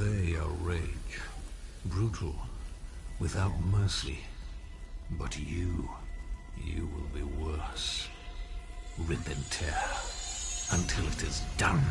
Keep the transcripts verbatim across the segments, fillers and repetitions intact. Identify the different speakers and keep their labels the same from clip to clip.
Speaker 1: They are rage. Brutal. Without mercy. But you... you will be worse. Rip and tear. Until it is done.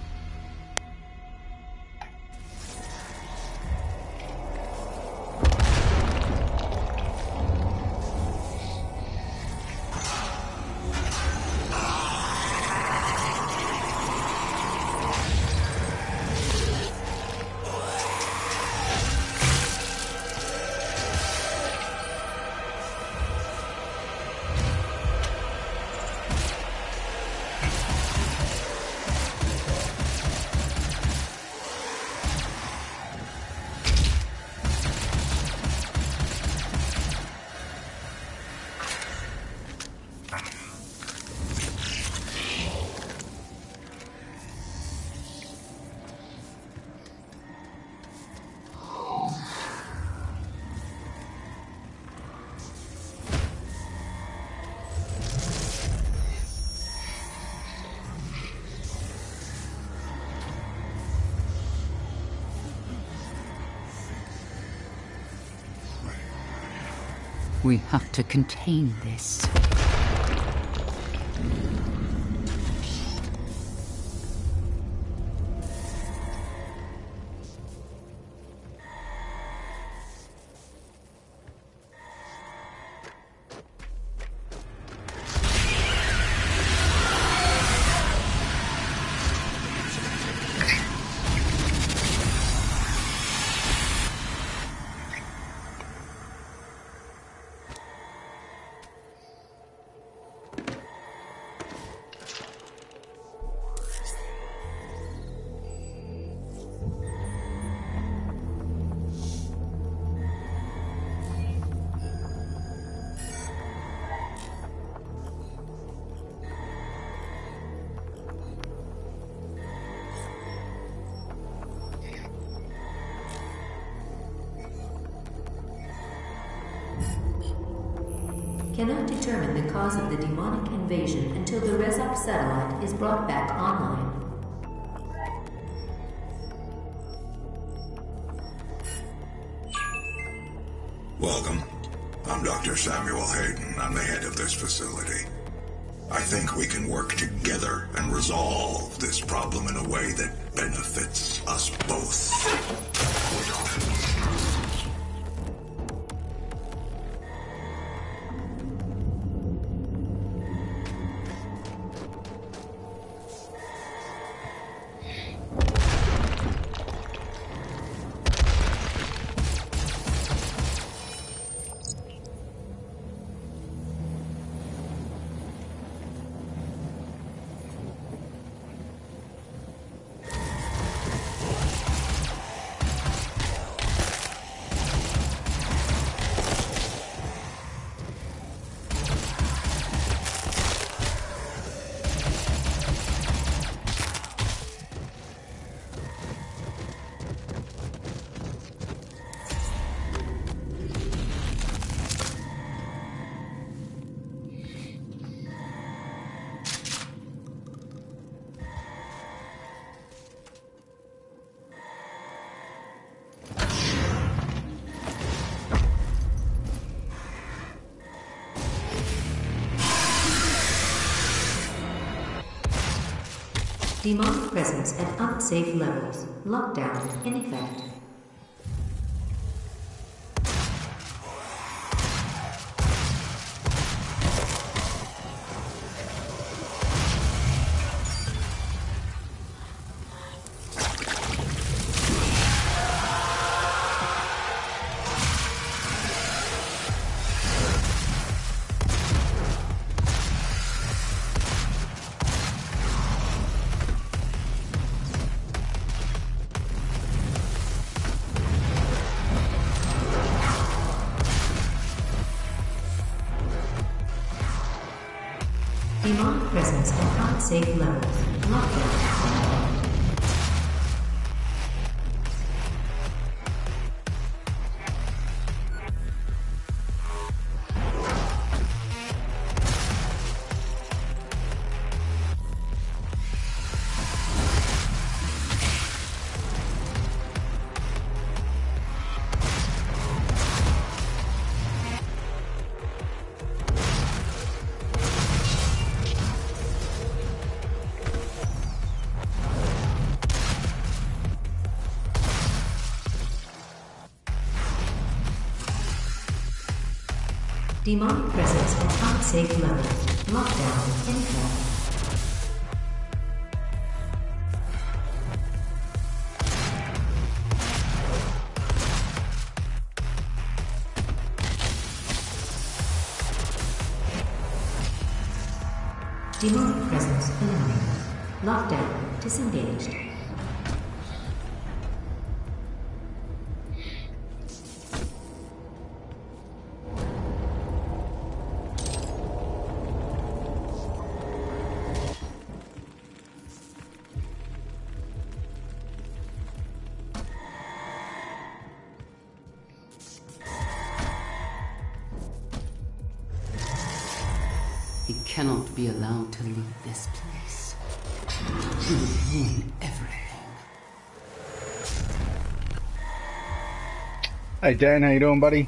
Speaker 2: We have to contain this.
Speaker 3: Cannot determine the cause of the demonic invasion until the Resop satellite is brought back online.
Speaker 4: Welcome. I'm Doctor Samuel Hayden. I'm the head of this facility. I think we can work together and resolve this problem in a way that benefits us both.
Speaker 3: Demonic presence at unsafe levels. Lockdown in effect. Demonic presence at unsafe levels. Lockdown. Demonic presence at unsafe level. Lockdown in effect. Demonic presence eliminated. Lockdown disengaged.
Speaker 2: He cannot be allowed to leave this place. He will ruin everything.
Speaker 5: Hey Dan, how you doing, buddy?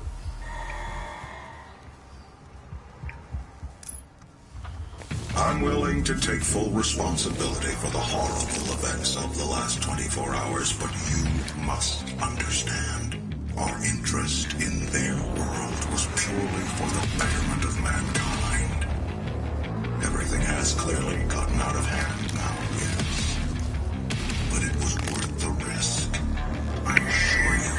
Speaker 4: I'm willing to take full responsibility for the horrible events of the last twenty-four hours, but you must understand. Our interest in their world was purely for the betterment of mankind. Everything has clearly gotten out of hand now, yes. But it was worth the risk, I assure you.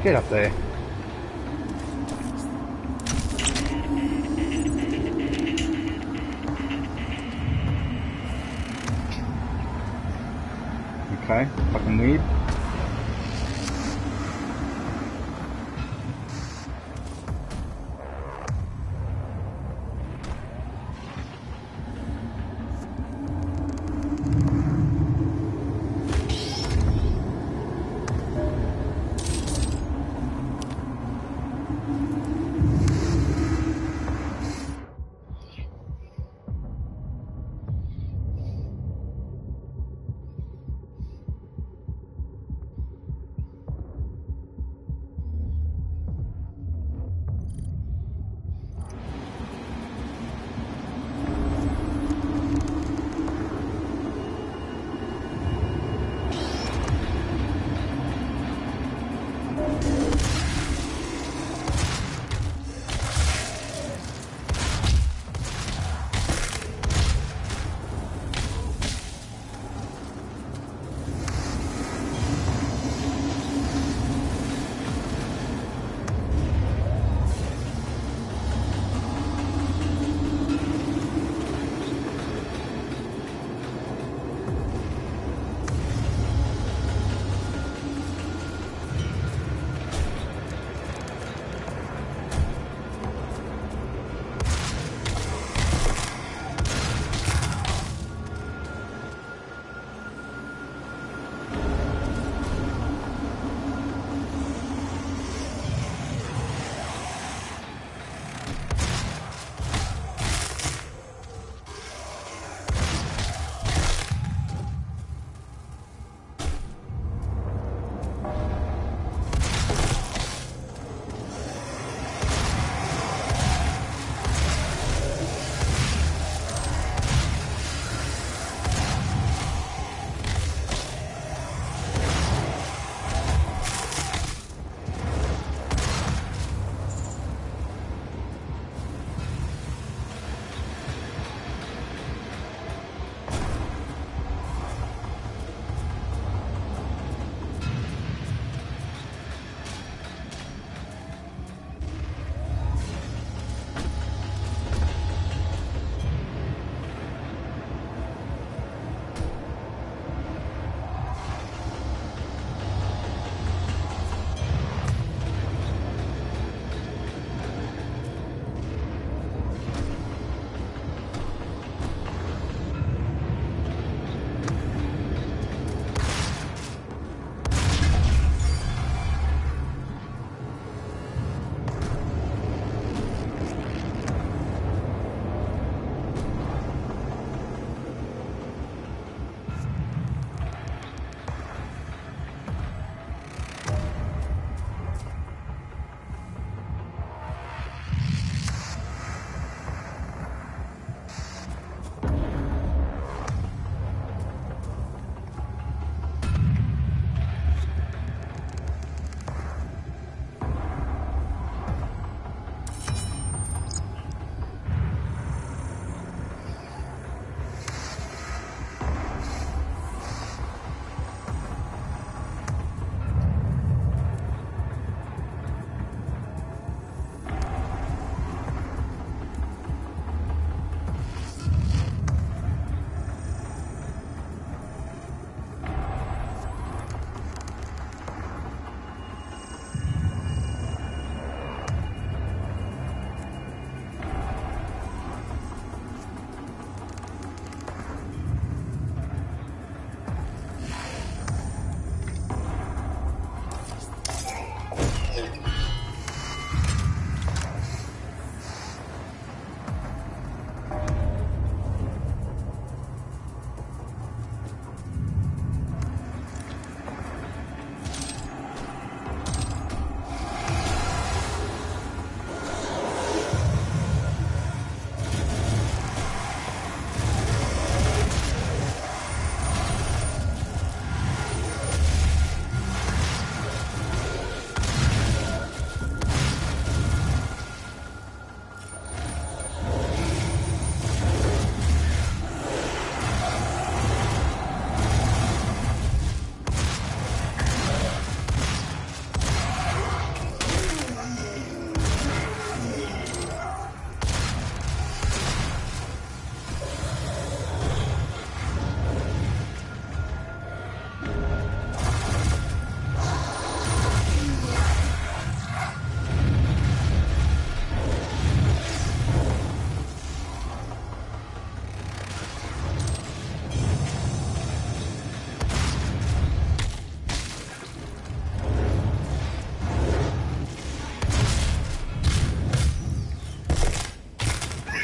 Speaker 5: Get up there. Okay, fucking weird.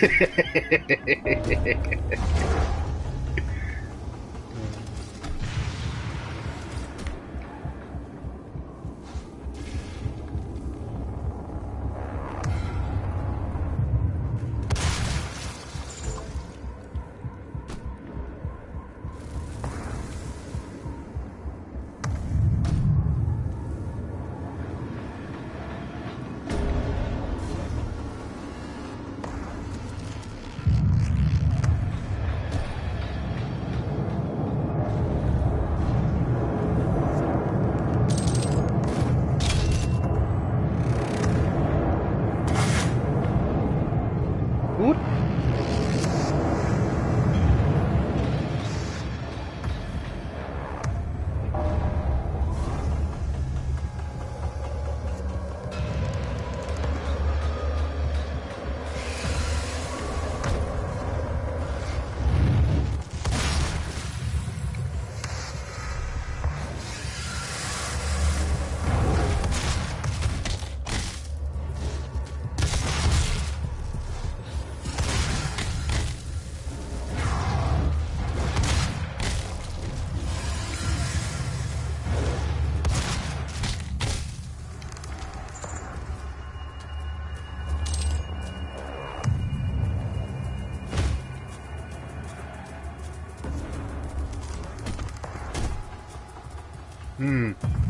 Speaker 5: Gut. Hmm.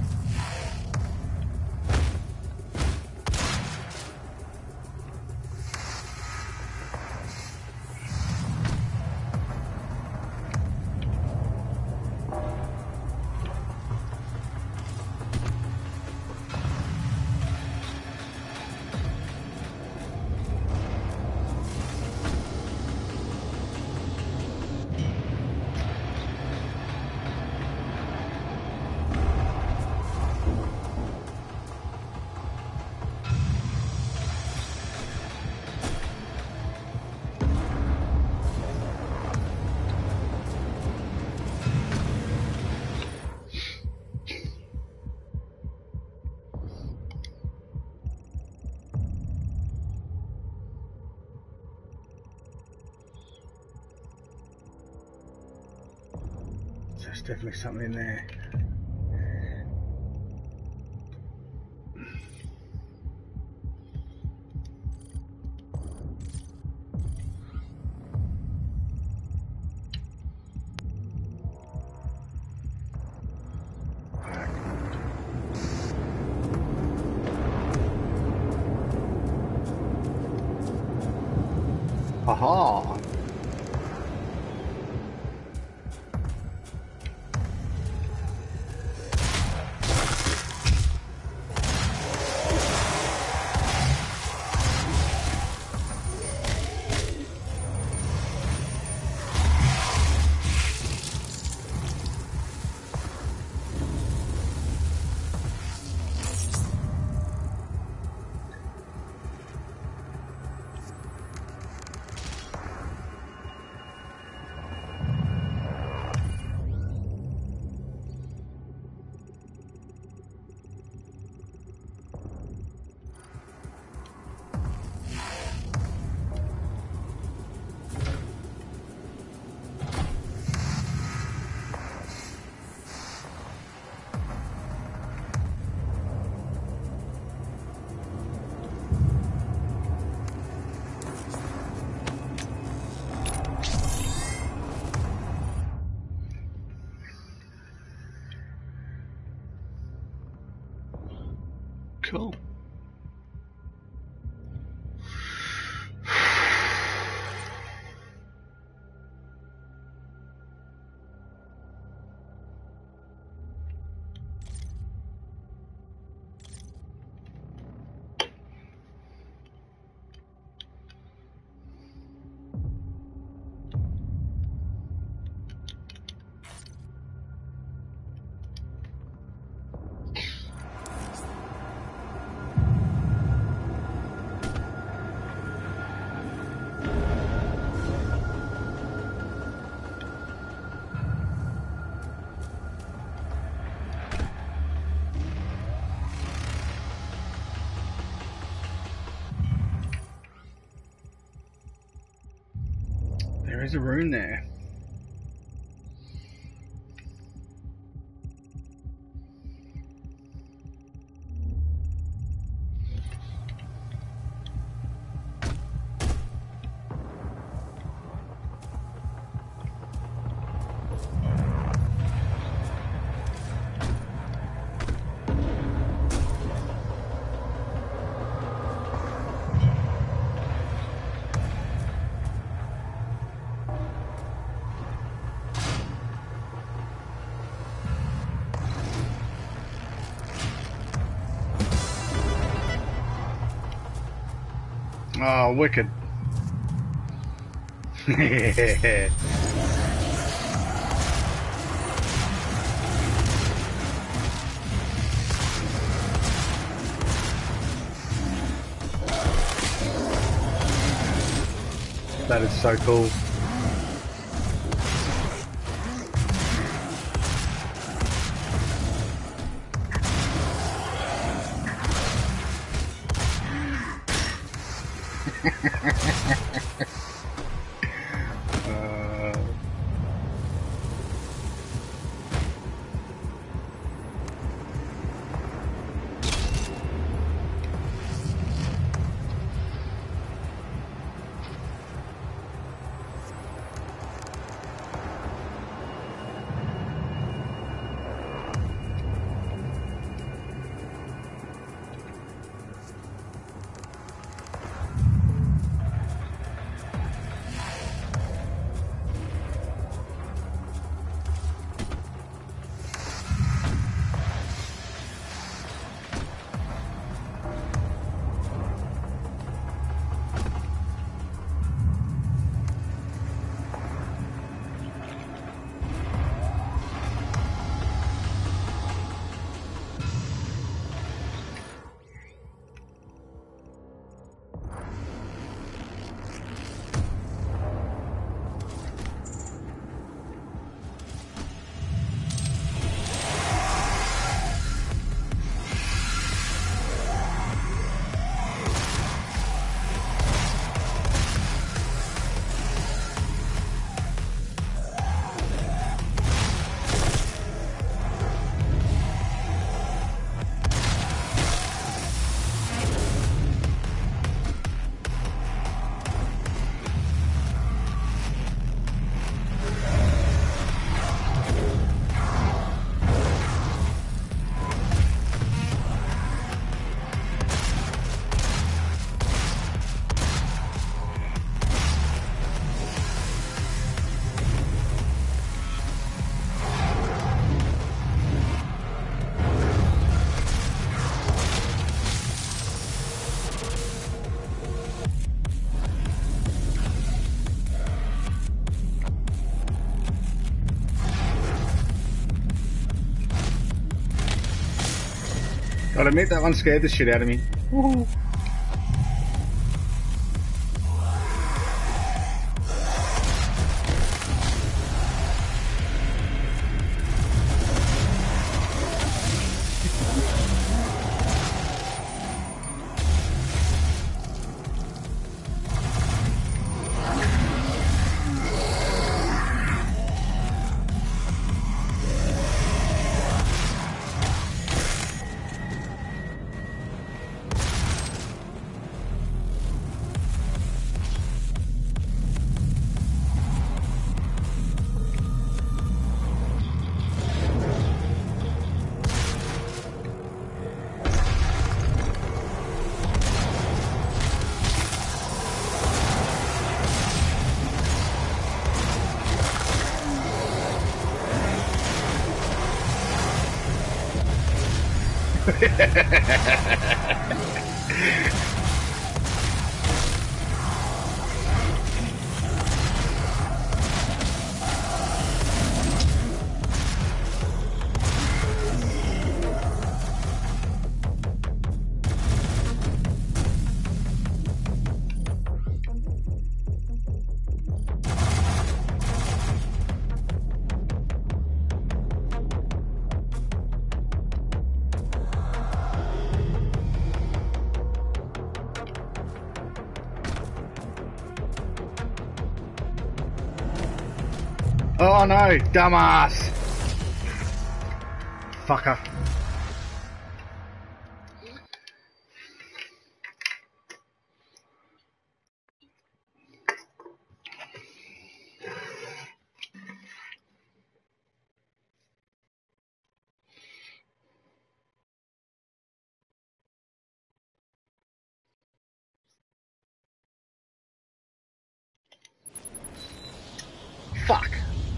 Speaker 5: There's definitely something in there. Aha! There is a rune there. Oh, wicked. That is so cool. uh, Gotta admit, that one scared the shit out of me. Woohoo. Oh no, dumbass! Fucker. Fuck!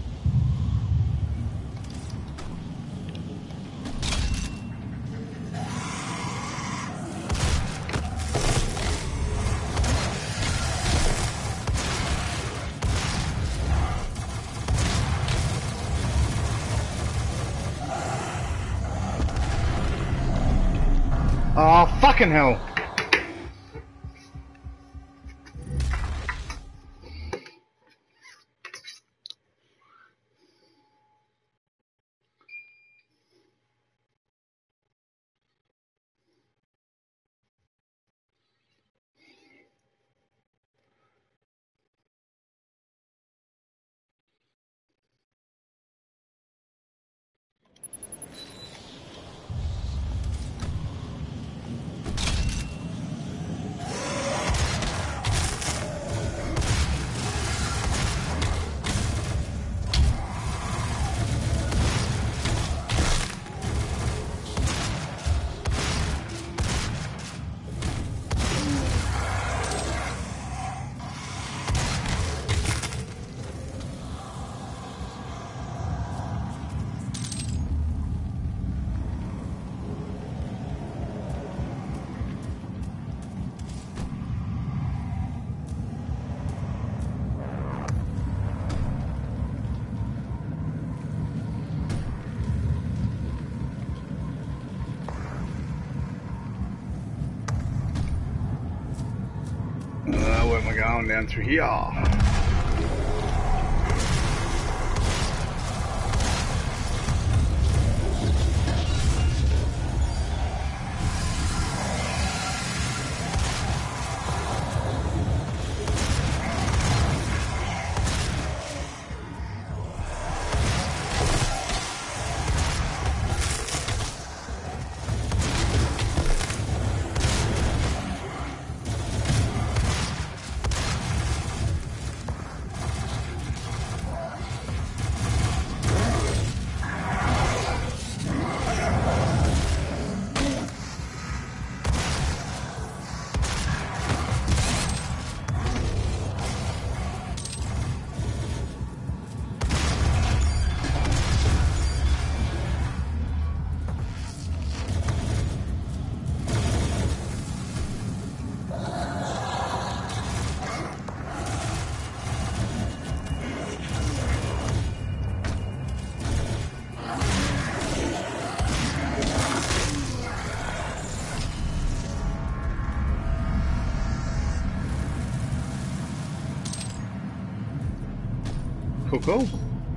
Speaker 5: Oh, fucking hell! Uh, where am I going? Down through here. Cool, cool.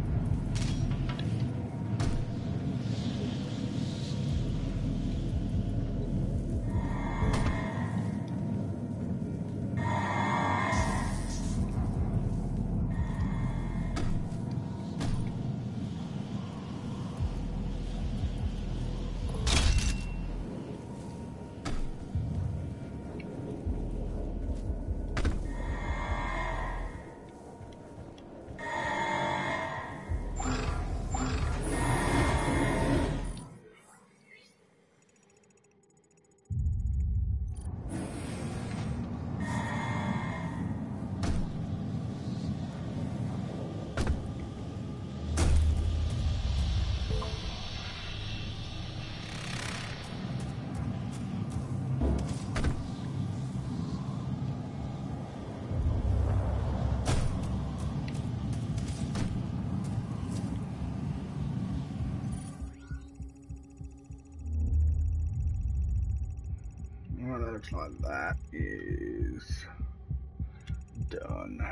Speaker 5: Well, that looks like that is done.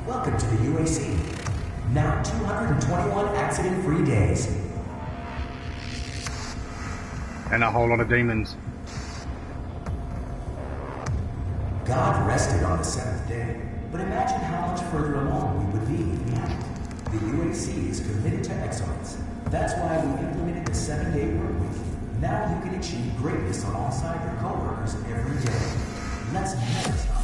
Speaker 6: Welcome to the U A C. Now two hundred twenty-one accident-free days.
Speaker 5: And a whole lot of demons.
Speaker 6: God rested on the seventh day, but imagine how much further along we would be if we hadn't. The U A C is committed to excellence. That's why we implemented the seven-day work week. Now you can achieve greatness alongside your coworkers every day. Let's never stop.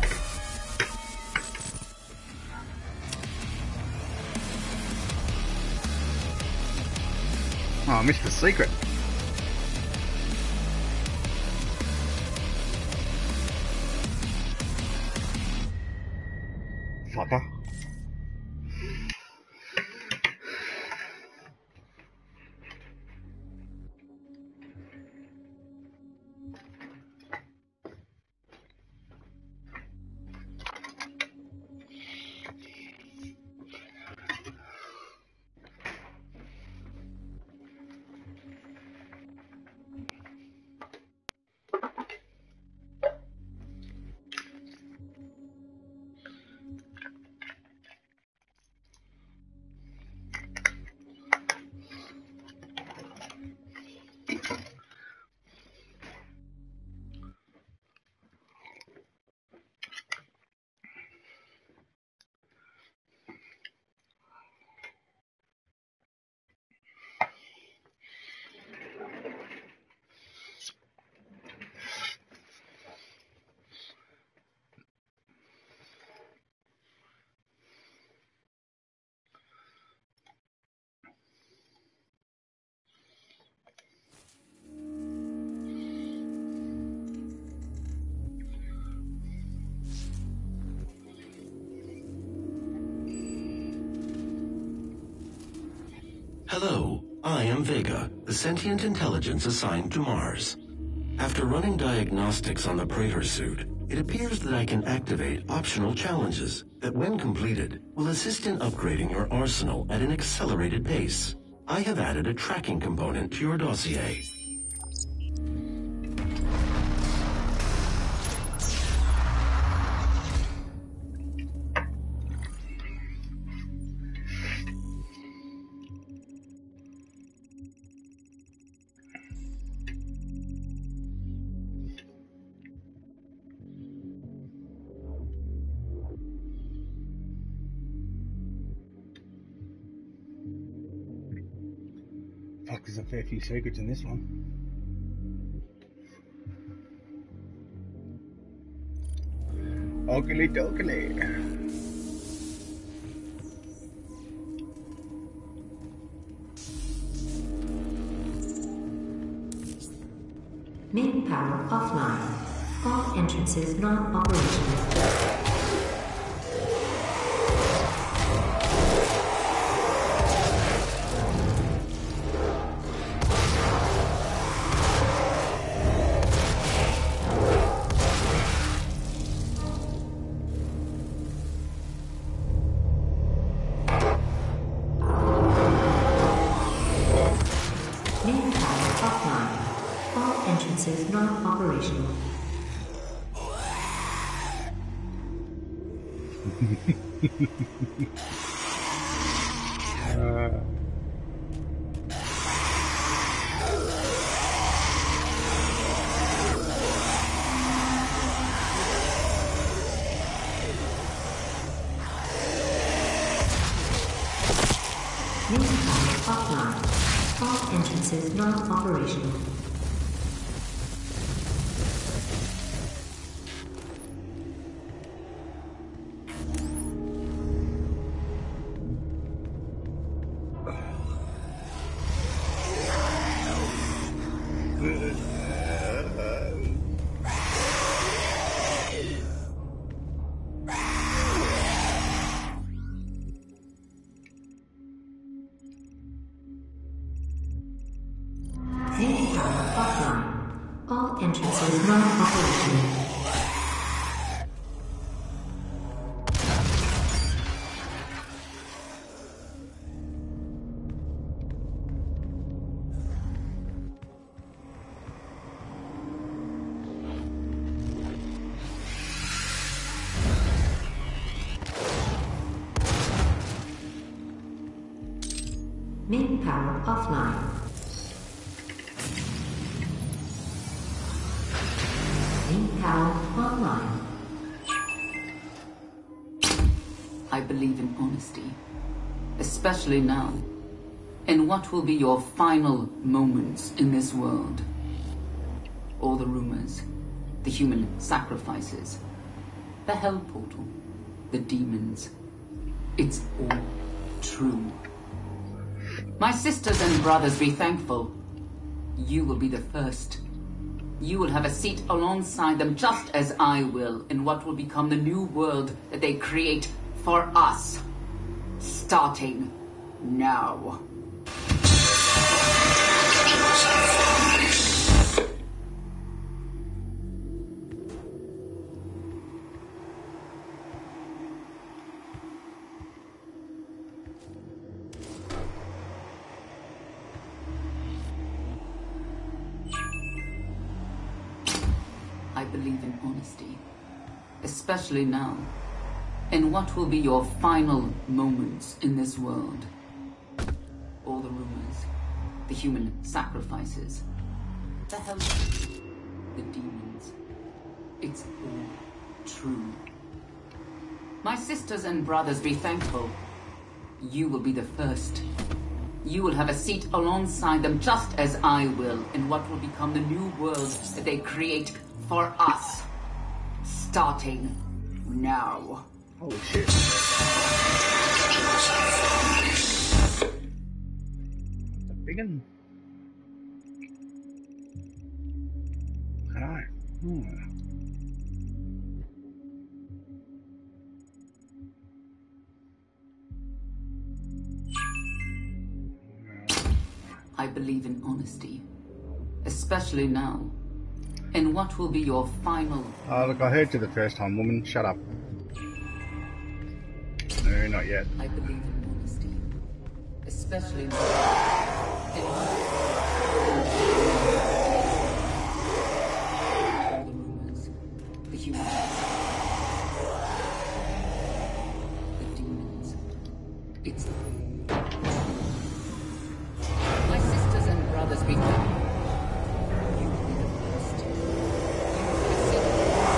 Speaker 5: Oh, I missed the secret. Fucker.
Speaker 7: Hello, I am Vega, the sentient intelligence assigned to Mars. After running diagnostics on the Praetor suit, it appears that I can activate optional challenges that, when completed, will assist in upgrading your arsenal at an accelerated pace. I have added a tracking component to your dossier.
Speaker 5: Fuck, there's a fair few secrets in this one. Oakley dokley.
Speaker 3: Main power offline. All entrances non-operational. Non-operational.
Speaker 5: uh.
Speaker 3: Main power offline. All entrances non-operational. Main power offline. All entrances non-operational. Main power offline. Main power online.
Speaker 2: I believe in honesty, especially now, in what will be your final moments in this world. All the rumors, the human sacrifices, the hell portal, the demons. It's all true. My sisters and brothers, be thankful. You will be the first. You will have a seat alongside them, just as I will, in what will become the new world that they create for us. Starting now. I believe in honesty, especially now, in what will be your final moments in this world. All the rumors, the human sacrifices, the hell, the demons. It's all true. My sisters and brothers, be thankful. You will be the first. You will have a seat alongside them, just as I will, in what will become the new world that they create for us. Starting now.
Speaker 5: Holy shit. The big one. Alright. Hmm.
Speaker 2: I believe in honesty, especially now, in what will be your final...
Speaker 5: Oh, look, I heard you the first time, woman. Shut up. No, not yet.
Speaker 2: I believe in honesty, especially now, in all the rumors, the human, the demons. It's my sisters and brothers, be thankful. You will be the first. You will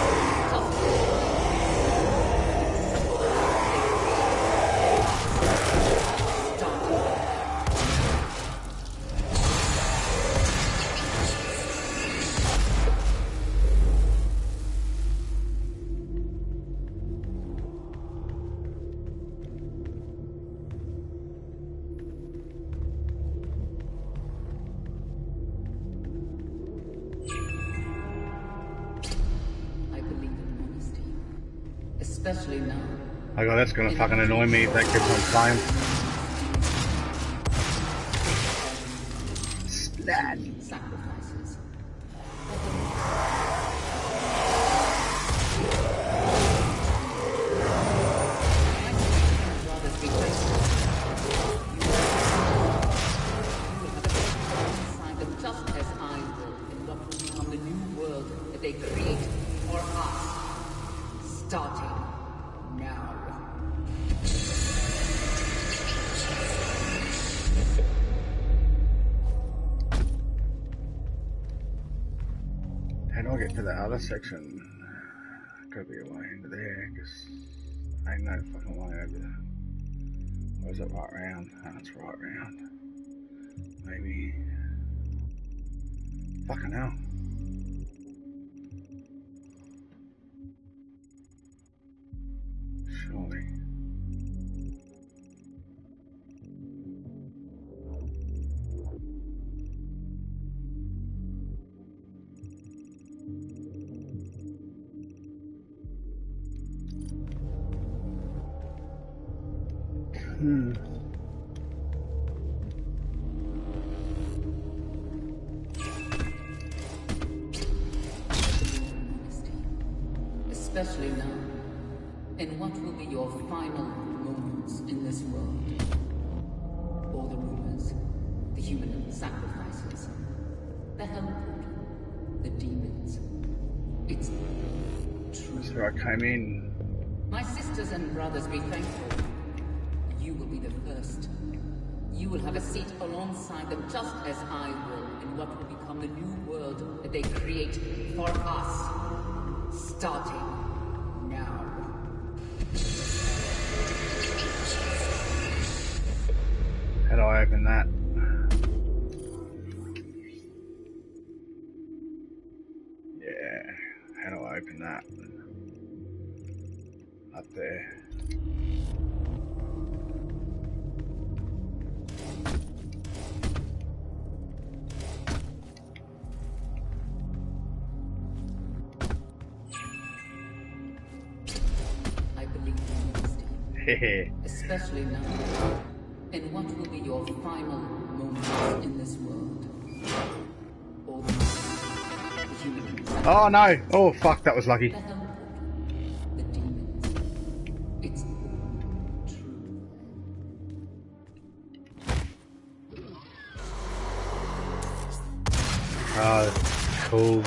Speaker 2: especially now.
Speaker 5: Oh god, that's gonna fucking annoy me if that keeps on playing. Splat.
Speaker 2: Sacrifices. Just as I will, in what will become the new world that they create for us. Starting now.
Speaker 5: How do I get to the other section? Gotta be a way into there, because ain't no fucking way over there. Or is it right round? Oh, it's right round. Maybe. Fucking hell. Surely. Hmm.
Speaker 2: Especially now, in what will be your final moments in this world. All the rumors, the human sacrifices, the hell portal, the demons. It's true.
Speaker 5: That's where I came in.
Speaker 2: My sisters and brothers, be thankful. You will be the first. You will have a seat alongside them, just as I will, in what will become the new world that they create for us. Starting now.
Speaker 5: How do I open that? Yeah, how do I open that? Up there.
Speaker 2: I believe in honesty. Especially now. And what will be your final moments in this world? All the humans.
Speaker 5: Oh no! Oh fuck, that was lucky.
Speaker 2: The demons. It's all true.
Speaker 5: Oh, cool.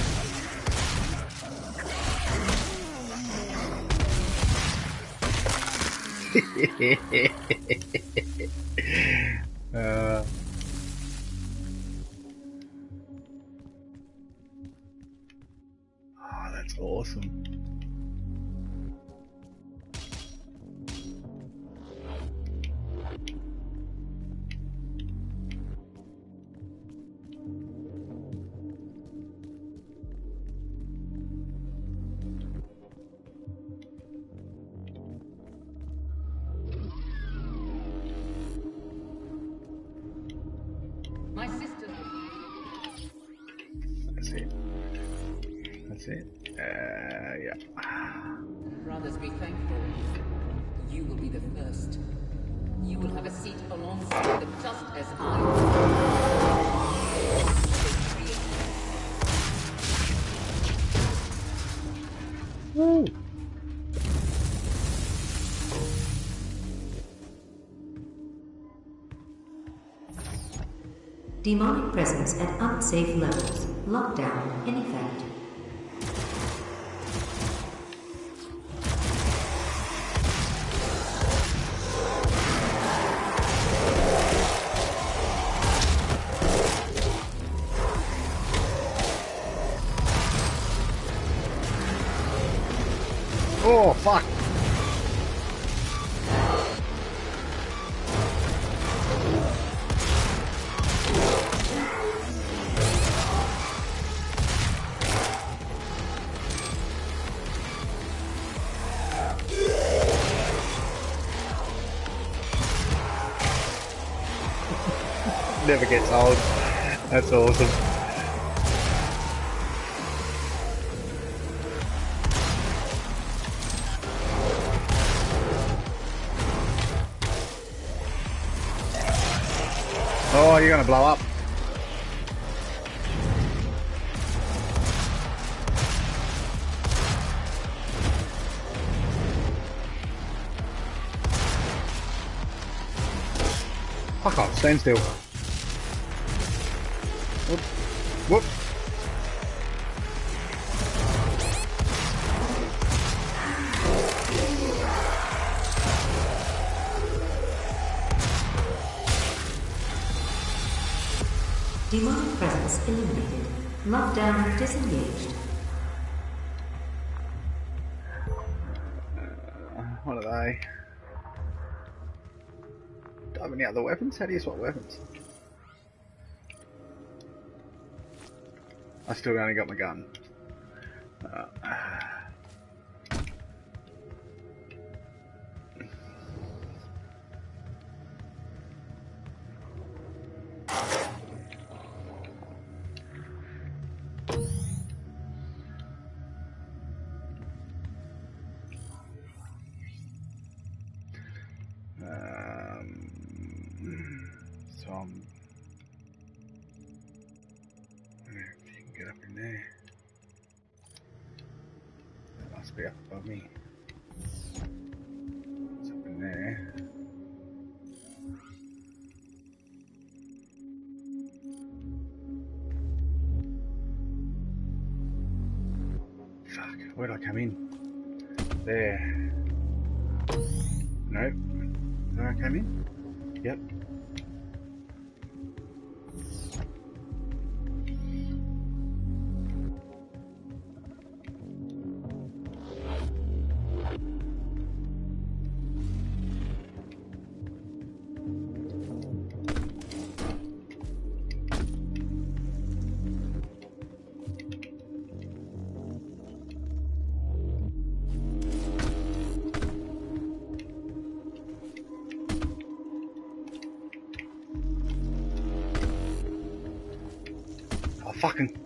Speaker 5: uh, oh, that's awesome.
Speaker 2: My sister.
Speaker 5: That's it. That's it. Uh, yeah.
Speaker 2: Brothers, be thankful. You will be the first. You will have a seat alongside them, just as I will.
Speaker 5: Woo!
Speaker 3: Demonic presence at unsafe levels. Lockdown in effect.
Speaker 5: Oh, fuck! Never gets old. That's awesome. Oh, you're gonna blow up. Fuck off, stand still. Whoop. Whoop.
Speaker 3: Demonic presence eliminated. Lockdown disengaged.
Speaker 5: Uh, what are they? Do I have any other weapons? How do you swap weapons? I still only got my gun. Uh, um, so I'm. If you can get up in there, that must be up above me. It's up in there. Fuck, where'd I come in? There. Nope. Did I come in? Yep. fucking...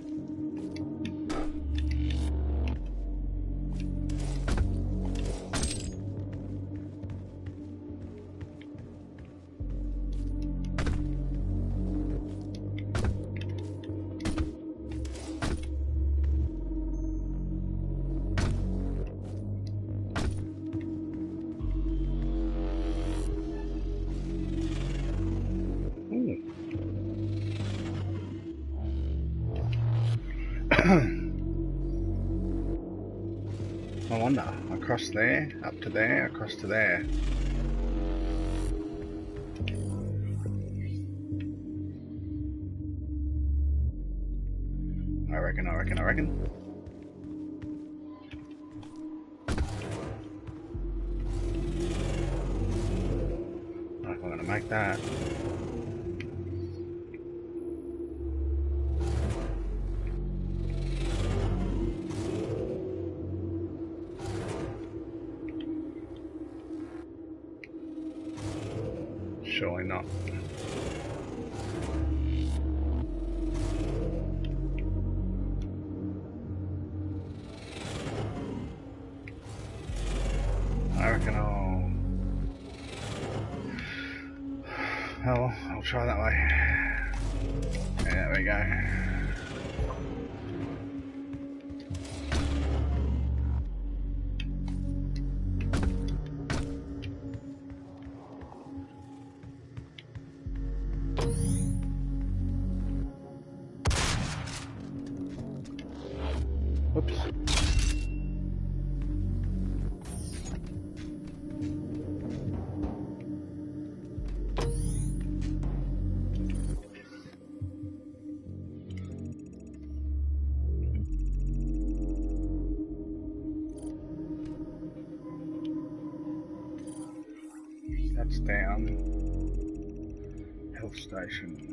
Speaker 5: I wonder, across there, up to there, across to there. I reckon, I reckon, I reckon. I think I'm gonna make that. Surely not. I reckon I'll... Well, I'll try that way. Yeah, there we go. Oops. That's down. Health station.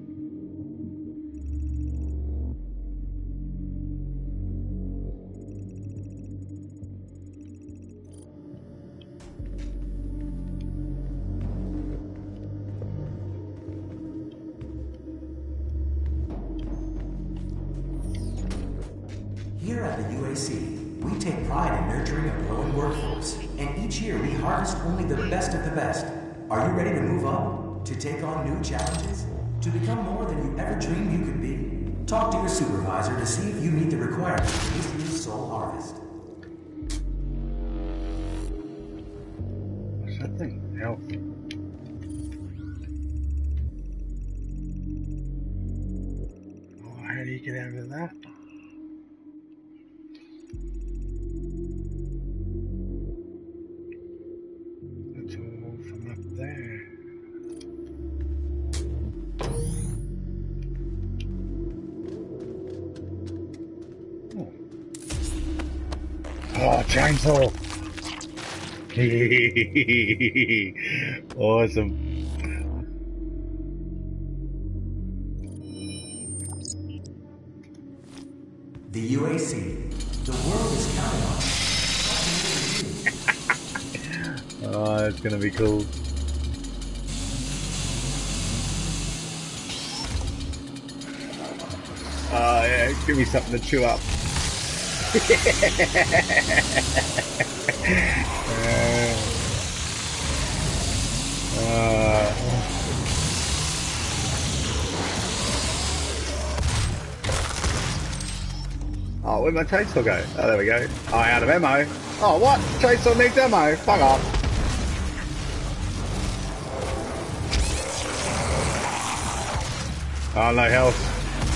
Speaker 6: Here at the U A C, we take pride in nurturing a growing workforce, and each year we harvest only the best of the best. Are you ready to move up? To take on new challenges? To become more than you ever dreamed you could be? Talk to your supervisor to see if you meet the requirements of this year's Soul Harvest.
Speaker 5: What's that thing? Health. Oh, how do you get out of that? That's all from up there. Oh, oh chainsaw! Awesome.
Speaker 6: The U A C. The world is counting on you.
Speaker 5: Oh, it's gonna be cool. Oh yeah, give me something to chew up. uh, uh, oh, where'd my chainsaw go? Oh, there we go. Oh, out of ammo. Oh, what? Chainsaw needs ammo. Fuck off. Oh, no health.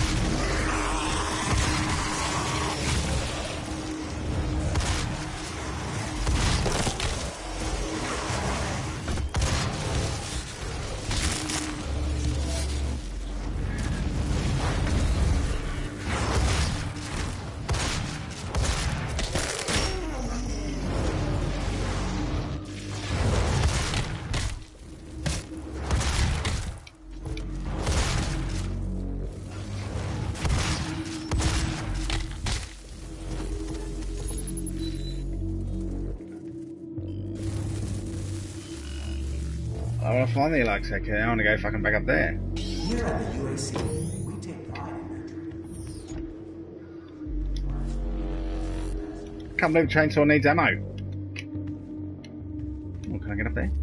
Speaker 5: I want to find the Alexa, okay? I want to go fucking back up there.
Speaker 6: Here at the U A C, we take pride in nurturing.
Speaker 5: Can't believe the chainsaw needs ammo. Oh, can I get up there?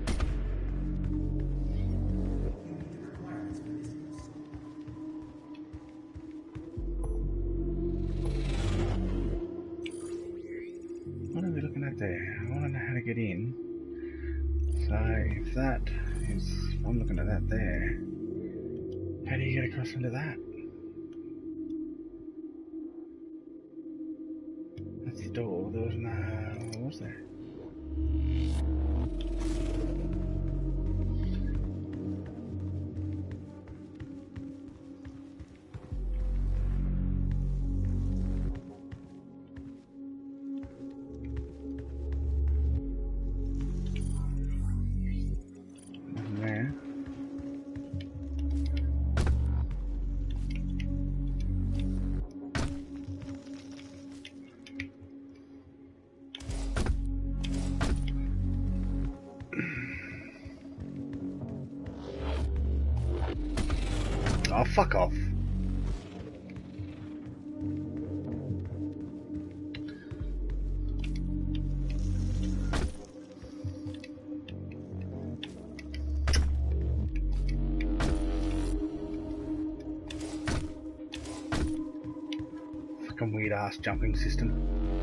Speaker 5: What are we looking at there? I want to know how to get in. So if that is, if I'm looking at that there, how do you get across into that? That's the door. There was no, what was there? Oh, fuck off. Fucking weird ass jumping system.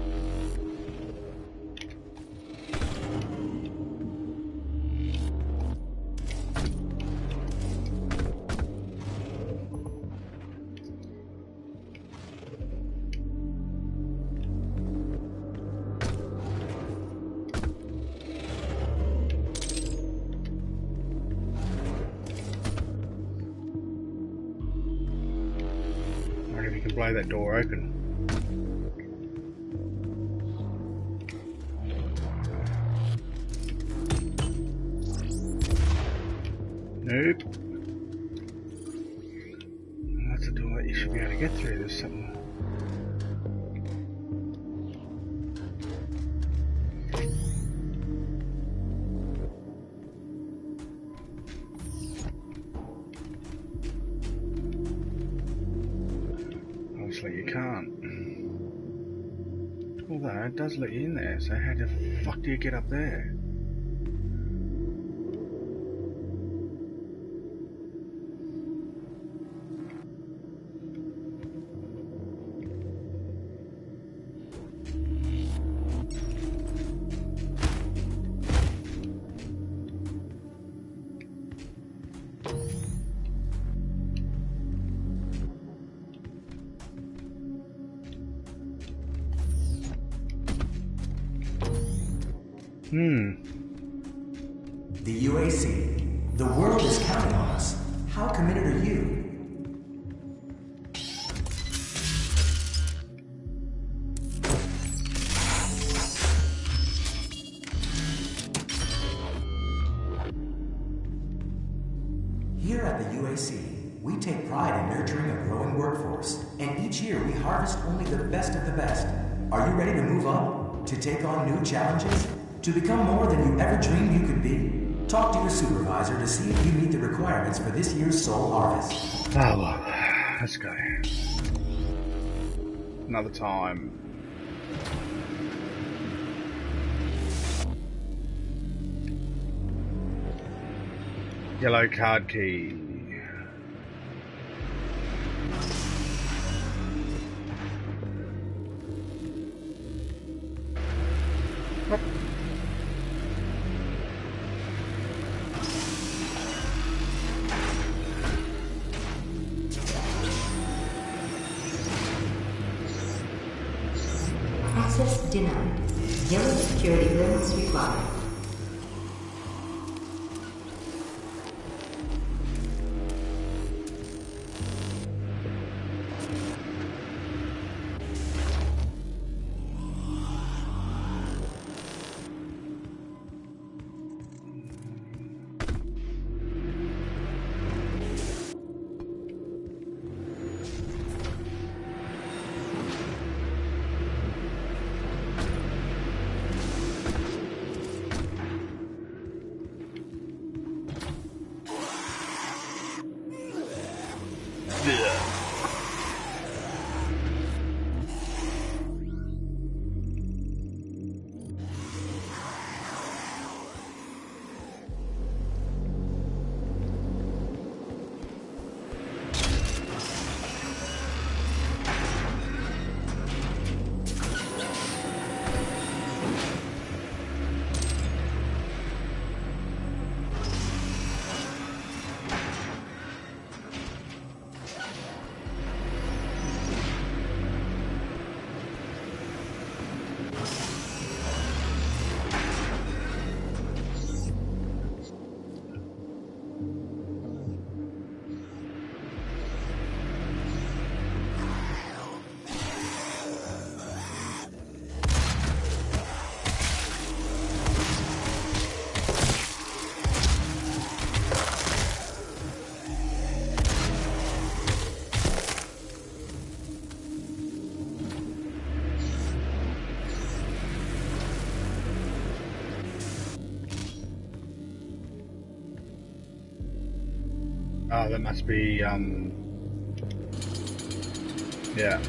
Speaker 5: Blow that door open. Nope. That's a door that you should be able to get through. There's something. You can't. Although it does let you in there, so how the fuck do you get up there? Hmm.
Speaker 6: The U A C. The world is counting on us. How committed are you? Here at the U A C, we take pride in nurturing a growing workforce, and each year we harvest only the best of the best. Are you ready to move up? To take on new challenges? To become more than you ever dreamed you could be? Talk to your supervisor to see if you meet the requirements for this year's soul harvest.
Speaker 5: Oh, well, let's go. Another time. Yellow card key. Hop.
Speaker 3: Access denied. Yellow security clearance required.
Speaker 5: Oh, that must be, um... yeah.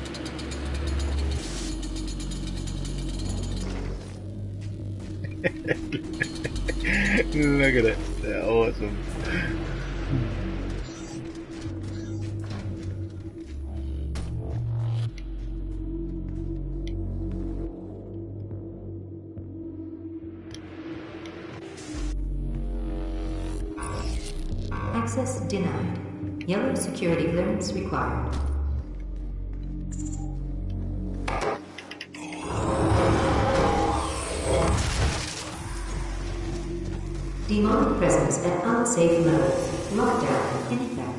Speaker 5: Look at it. They're awesome.
Speaker 3: Access denied. Yellow security clearance required. Demonic presence at unsafe level. Lockdown in effect.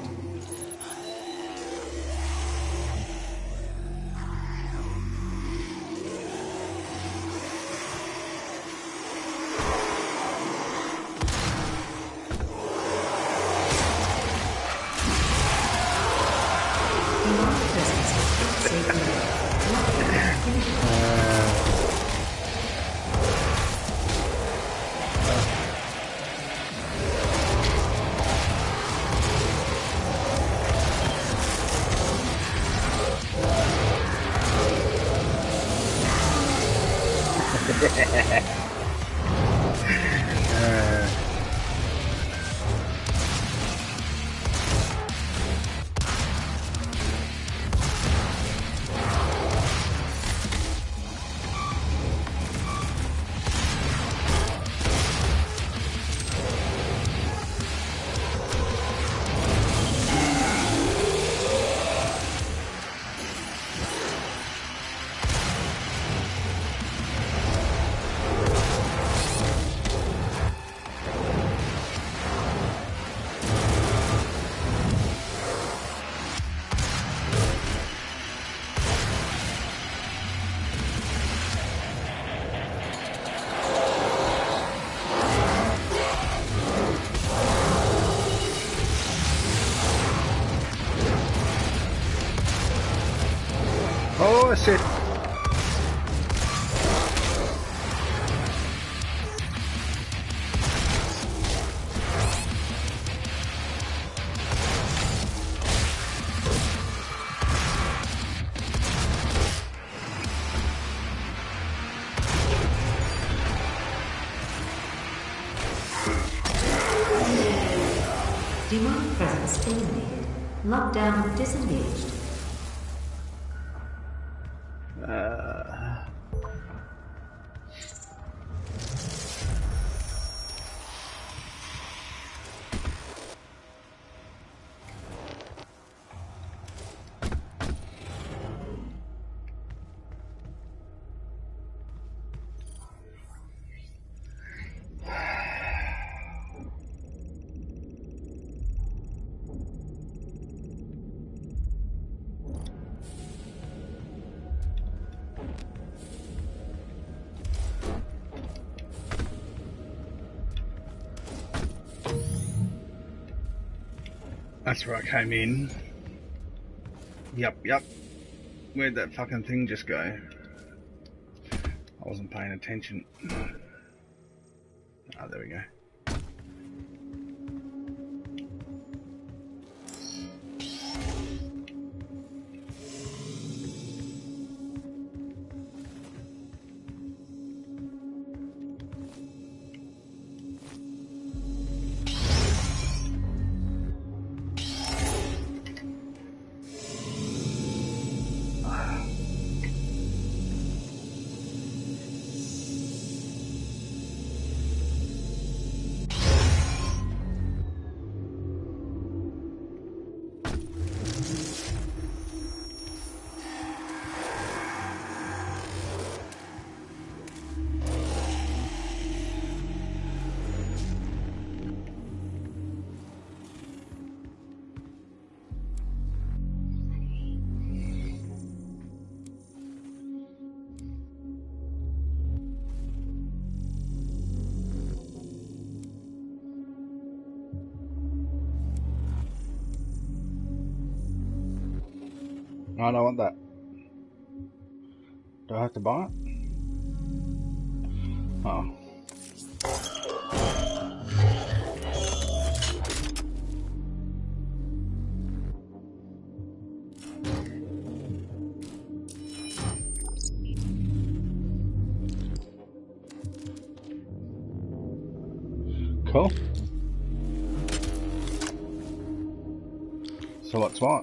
Speaker 5: Oh shit!
Speaker 3: Demonic presence eliminated. Lockdown disengaged.
Speaker 5: Uh... That's where I came in. Yup, yup. Where'd that fucking thing just go? I wasn't paying attention. Ah, oh, there we go. I don't want that. Do I have to buy it? Oh. Cool. So what's what?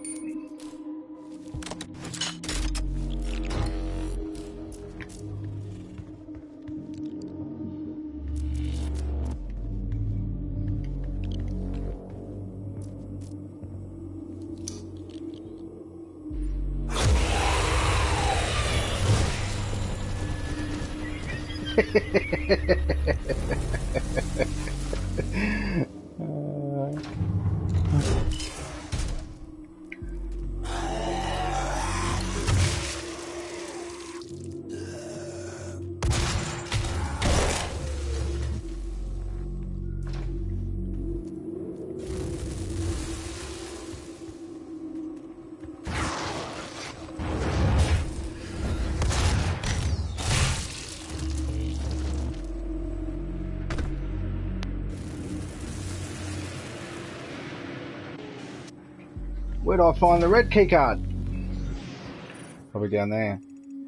Speaker 5: Where do I find the red key card? Probably down there.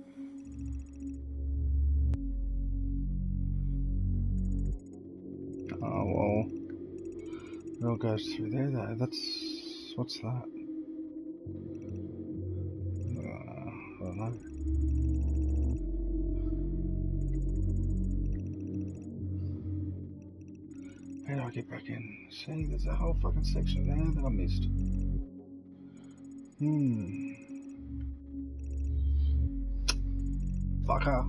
Speaker 5: Oh well, it all goes through there though. That's what's that? Uh, I don't know. How do I get back in? See, there's a whole fucking section there that I missed. Hmm. Fucker.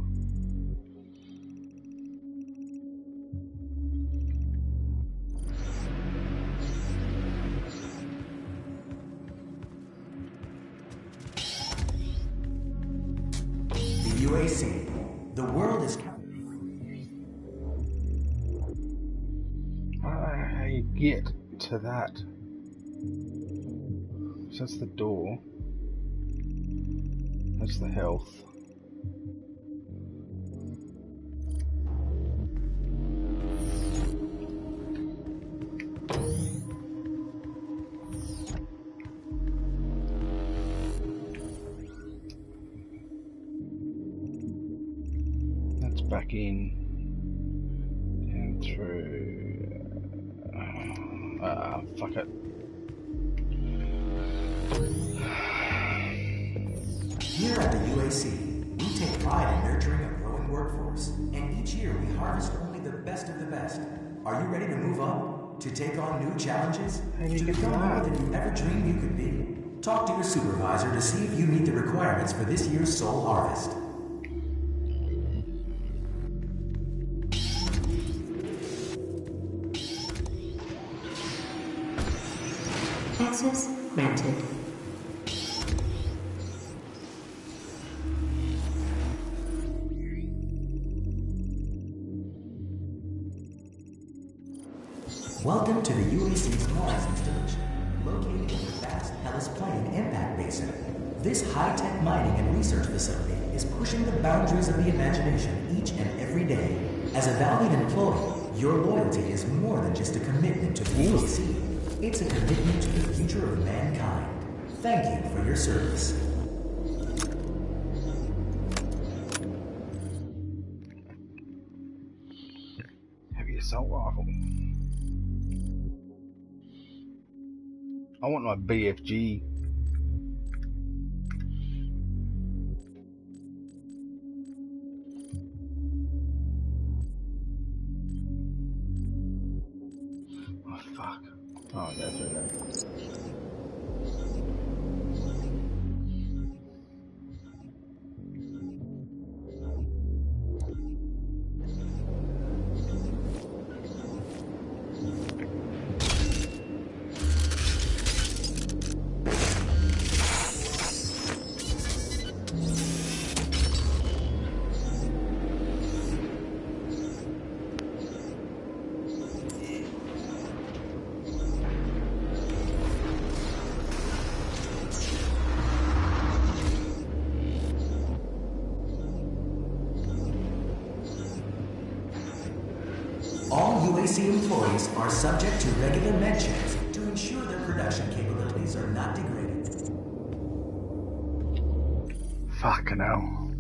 Speaker 6: The U A C. The world is...
Speaker 5: I don't know how you get to that. So that's the door. That's the health. That's back in. Down through. Ah, fuck it.
Speaker 6: Here at the U A C, we take pride in nurturing a growing workforce, and each year we harvest only the best of the best. Are you ready to move up? To take on new challenges?
Speaker 5: How do you
Speaker 6: To
Speaker 5: get
Speaker 6: become
Speaker 5: that?
Speaker 6: more than you ever dreamed you could be? Talk to your supervisor to see if you meet the requirements for this year's soul harvest.
Speaker 3: Access granted.
Speaker 6: Welcome to the U A C's Mars installation, located in the vast Hellas Plain impact basin. This high-tech mining and research facility is pushing the boundaries of the imagination each and every day. As a valued employee, your loyalty is more than just a commitment to the U A C. It's a commitment to the future of mankind. Thank you for your service.
Speaker 5: Heavy assault rifle. I want my B F G. Oh fuck. Oh, that's it. That's it.
Speaker 6: All U A C employees are subject to regular med checks to ensure their production capabilities are not degraded.
Speaker 5: Fucking hell.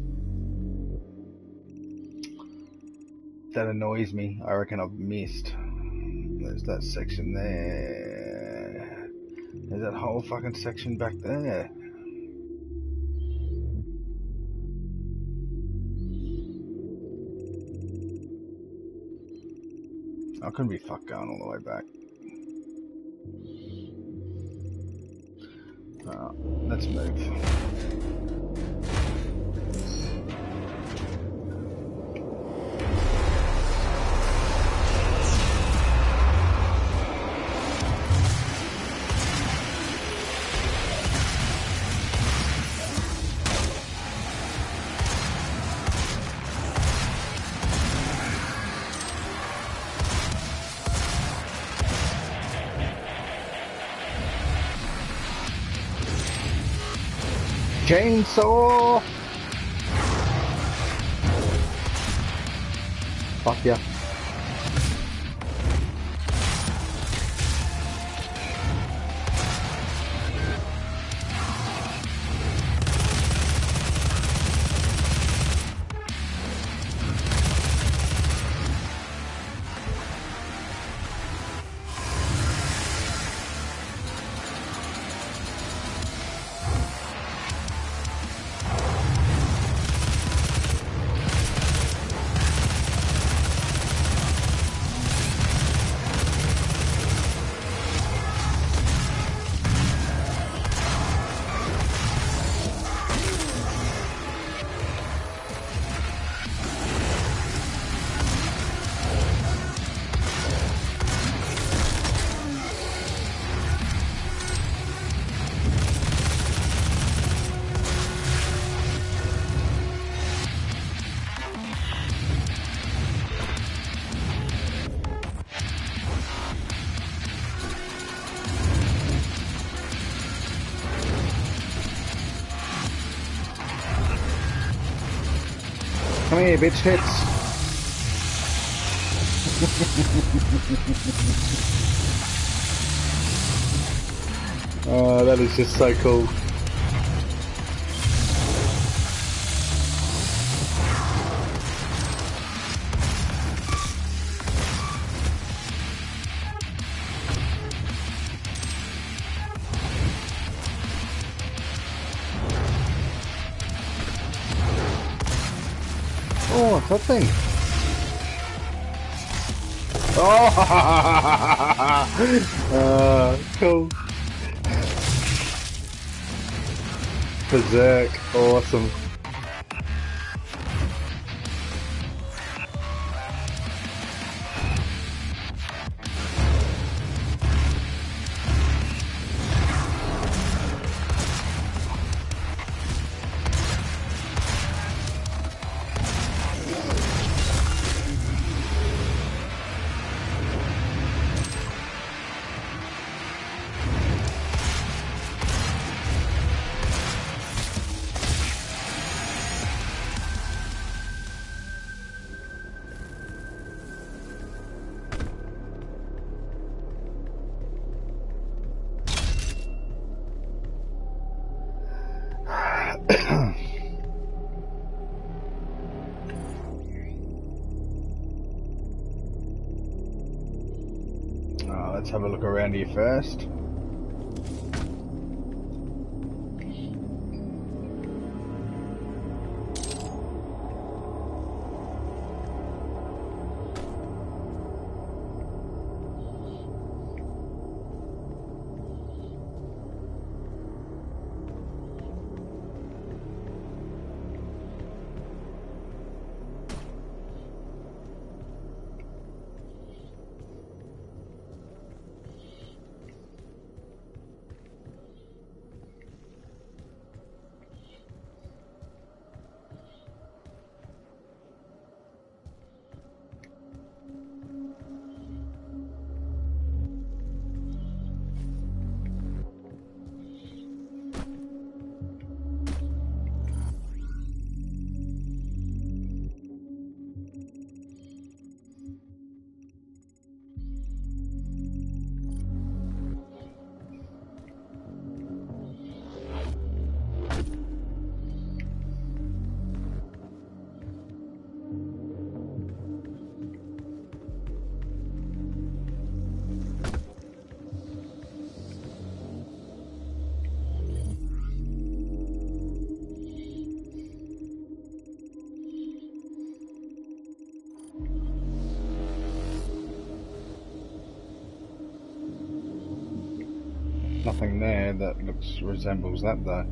Speaker 5: That annoys me. I reckon I've missed. There's that section there. There's that whole fucking section back there. I couldn't be fucked going all the way back. Uh, let's move. Chainsaw! Fuck yeah. Come here, bitch hits. Oh, that is just so cool. Oh, what's that thing? Oh, uh, cool. Berserk, awesome. Uh, let's have a look around here first. Nothing there that looks resembles that though.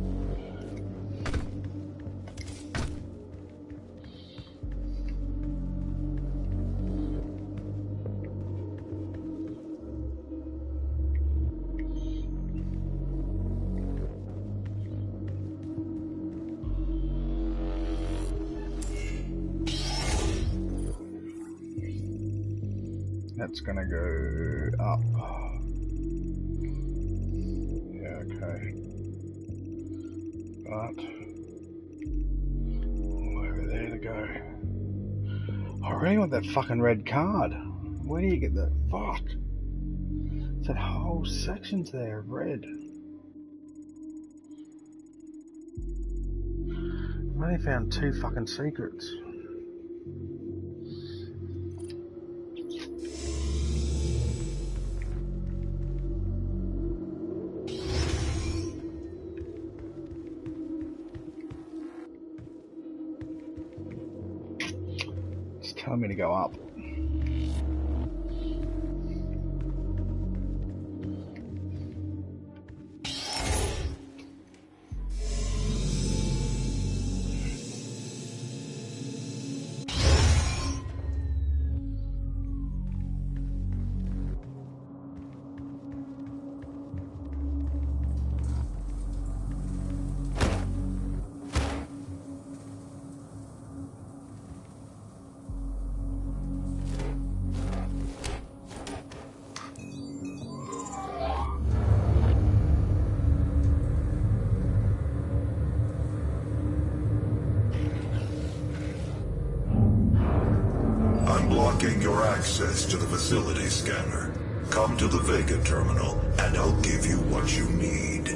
Speaker 5: That's gonna go up. Yeah, okay. But all over there to go. I really want that fucking red card. Where do you get that? Fuck. That whole section's there of red. I've only found two fucking secrets. It's telling me to go up.
Speaker 4: Blocking your access to the facility scanner. Come to the Vega terminal, and I'll give you what you need.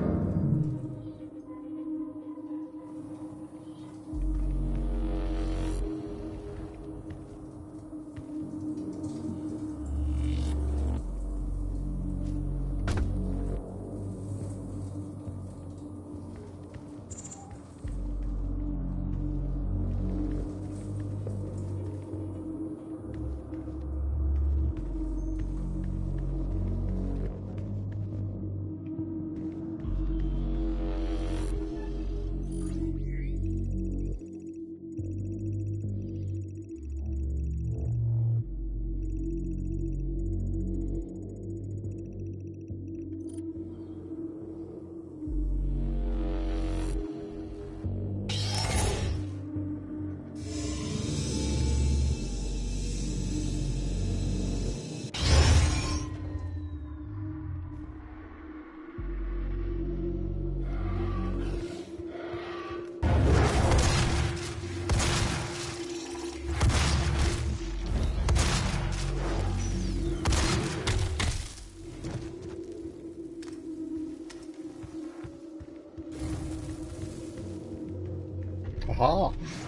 Speaker 5: Aha!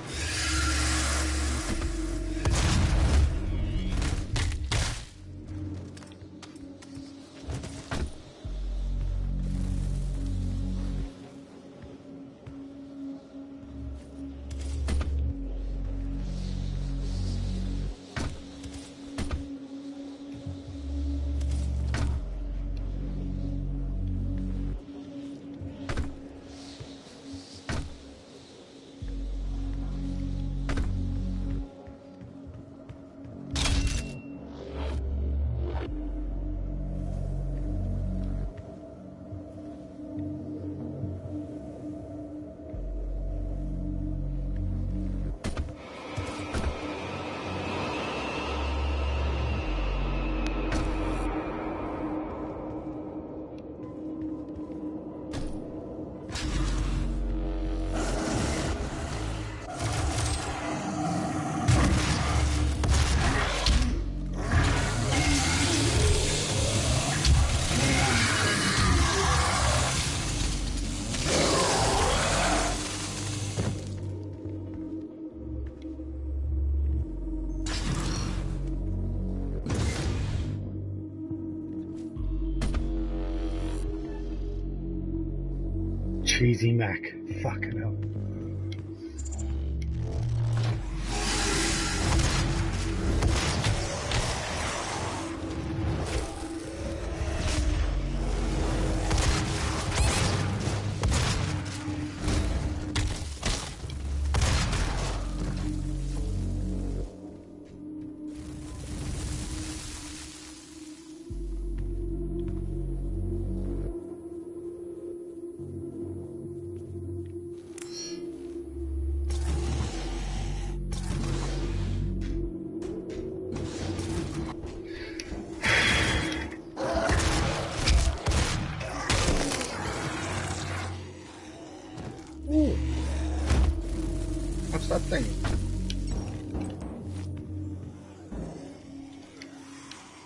Speaker 5: Cheesy Mac. Fucking hell.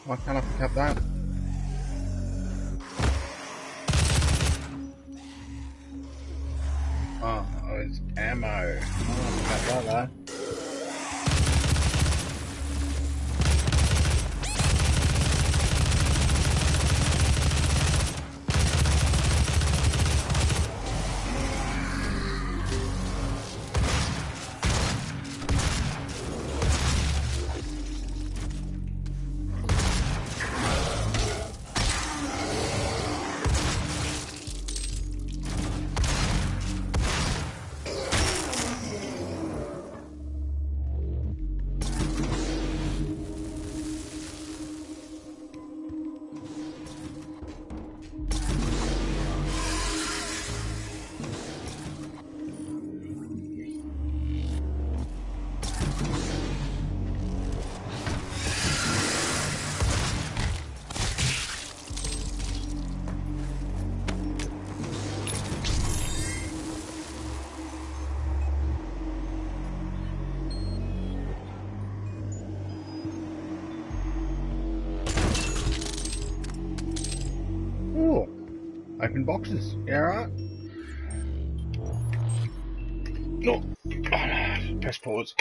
Speaker 5: Why can't I pick up that? Oh, oh it's ammo. I don't pick up that though. Open boxes. Yeah, right. No. Oh, press pause.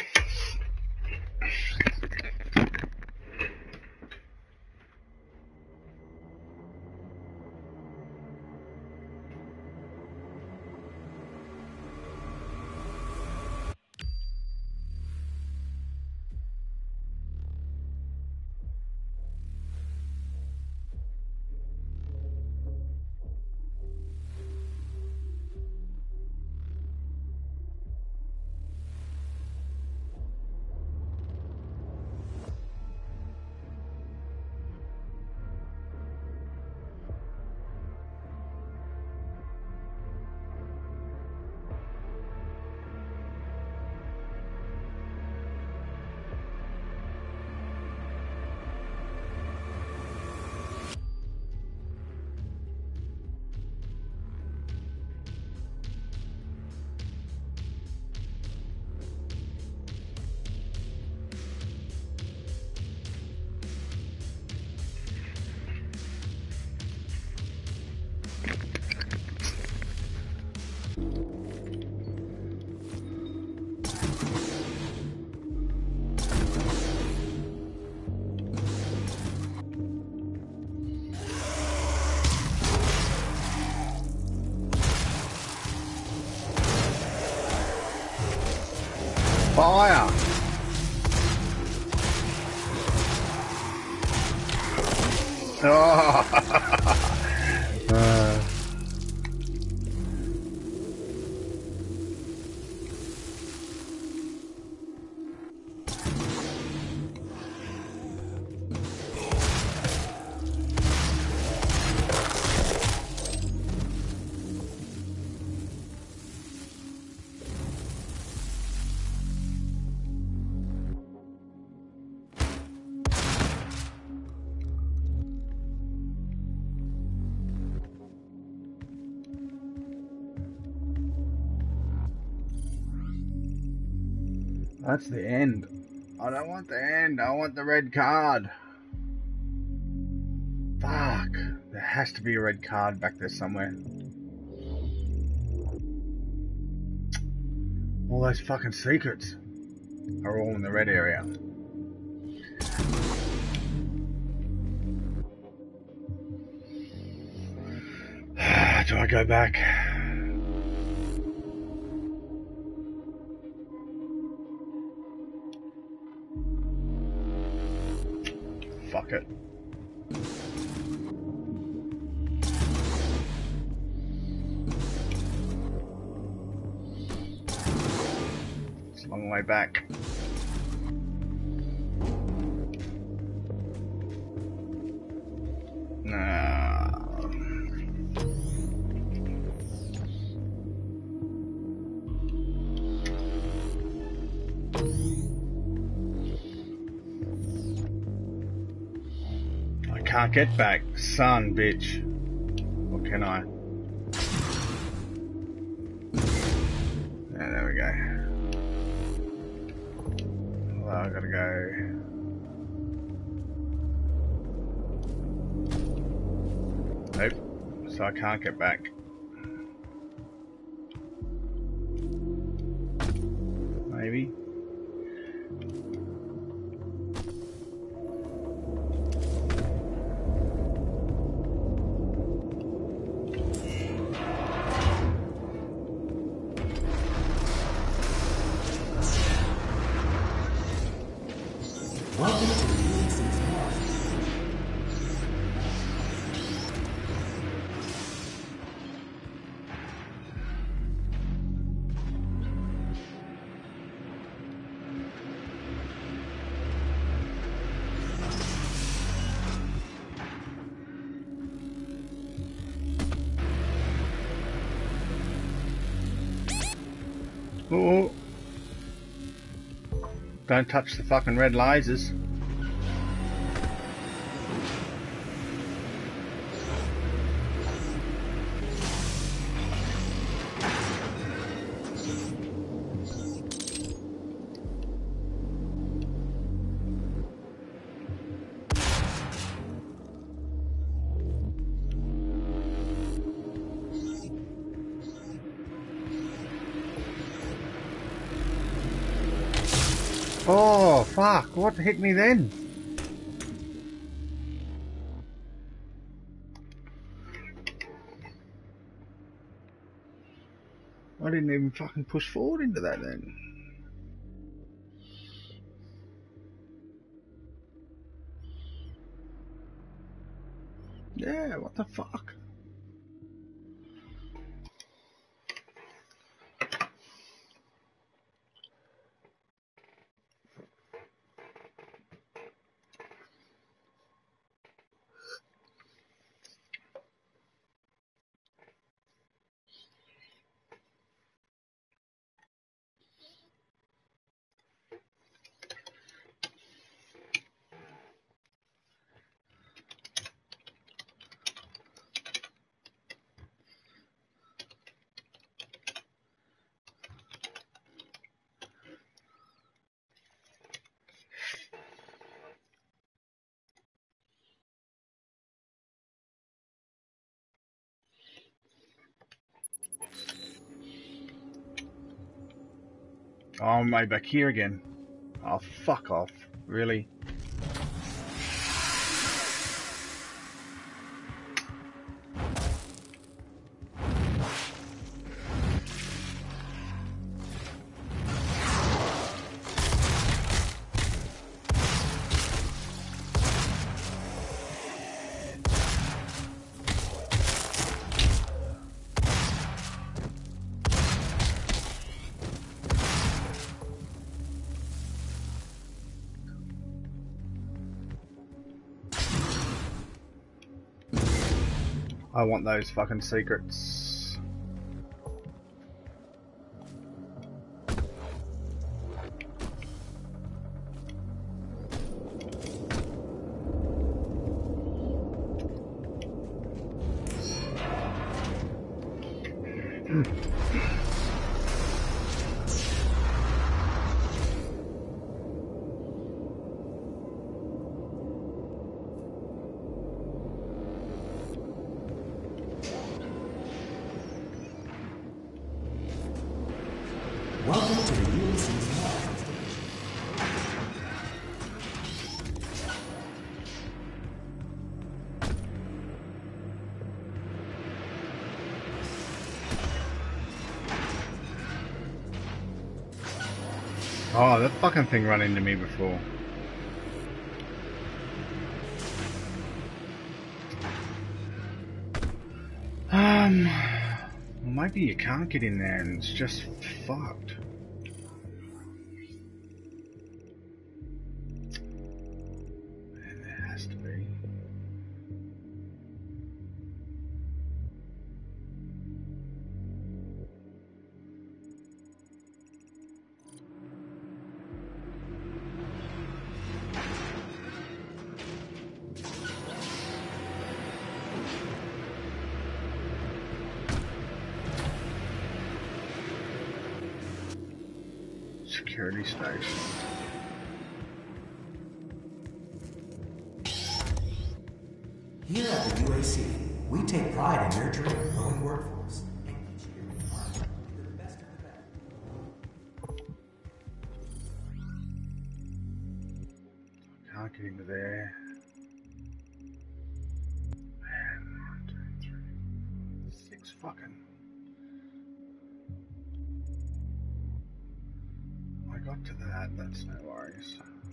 Speaker 5: Fire! Oh. uh. That's the end. I don't want the end. I want the red card. Fuck. There has to be a red card back there somewhere. All those fucking secrets are all in the red area. Do I go back? Fuck it. It's a long way back. Nah. Can't get back, son, bitch. Or can I? Yeah, there we go. Well, I gotta go. Nope. So I can't get back. Maybe.
Speaker 6: Welcome to the U A C's Mars.
Speaker 5: Oh, don't touch the fucking red lasers. Oh, fuck. What hit me then? I didn't even fucking push forward into that then. Yeah, what the fuck? Oh, I'm way back here again. Oh, fuck off. Really? I want those fucking secrets.
Speaker 6: Welcome to the U A C's Mars.
Speaker 5: Oh, that fucking thing ran into me before. Um, well, maybe you can't get in there and it's just fucked. And there has to be. Security station.
Speaker 6: Here at the U A C, We take pride in nurturing a growing workforce. And each year we strive to be the best of the best.
Speaker 5: Can't get into there. Man, one, two, three, six fucking. I got to that, that's no worries.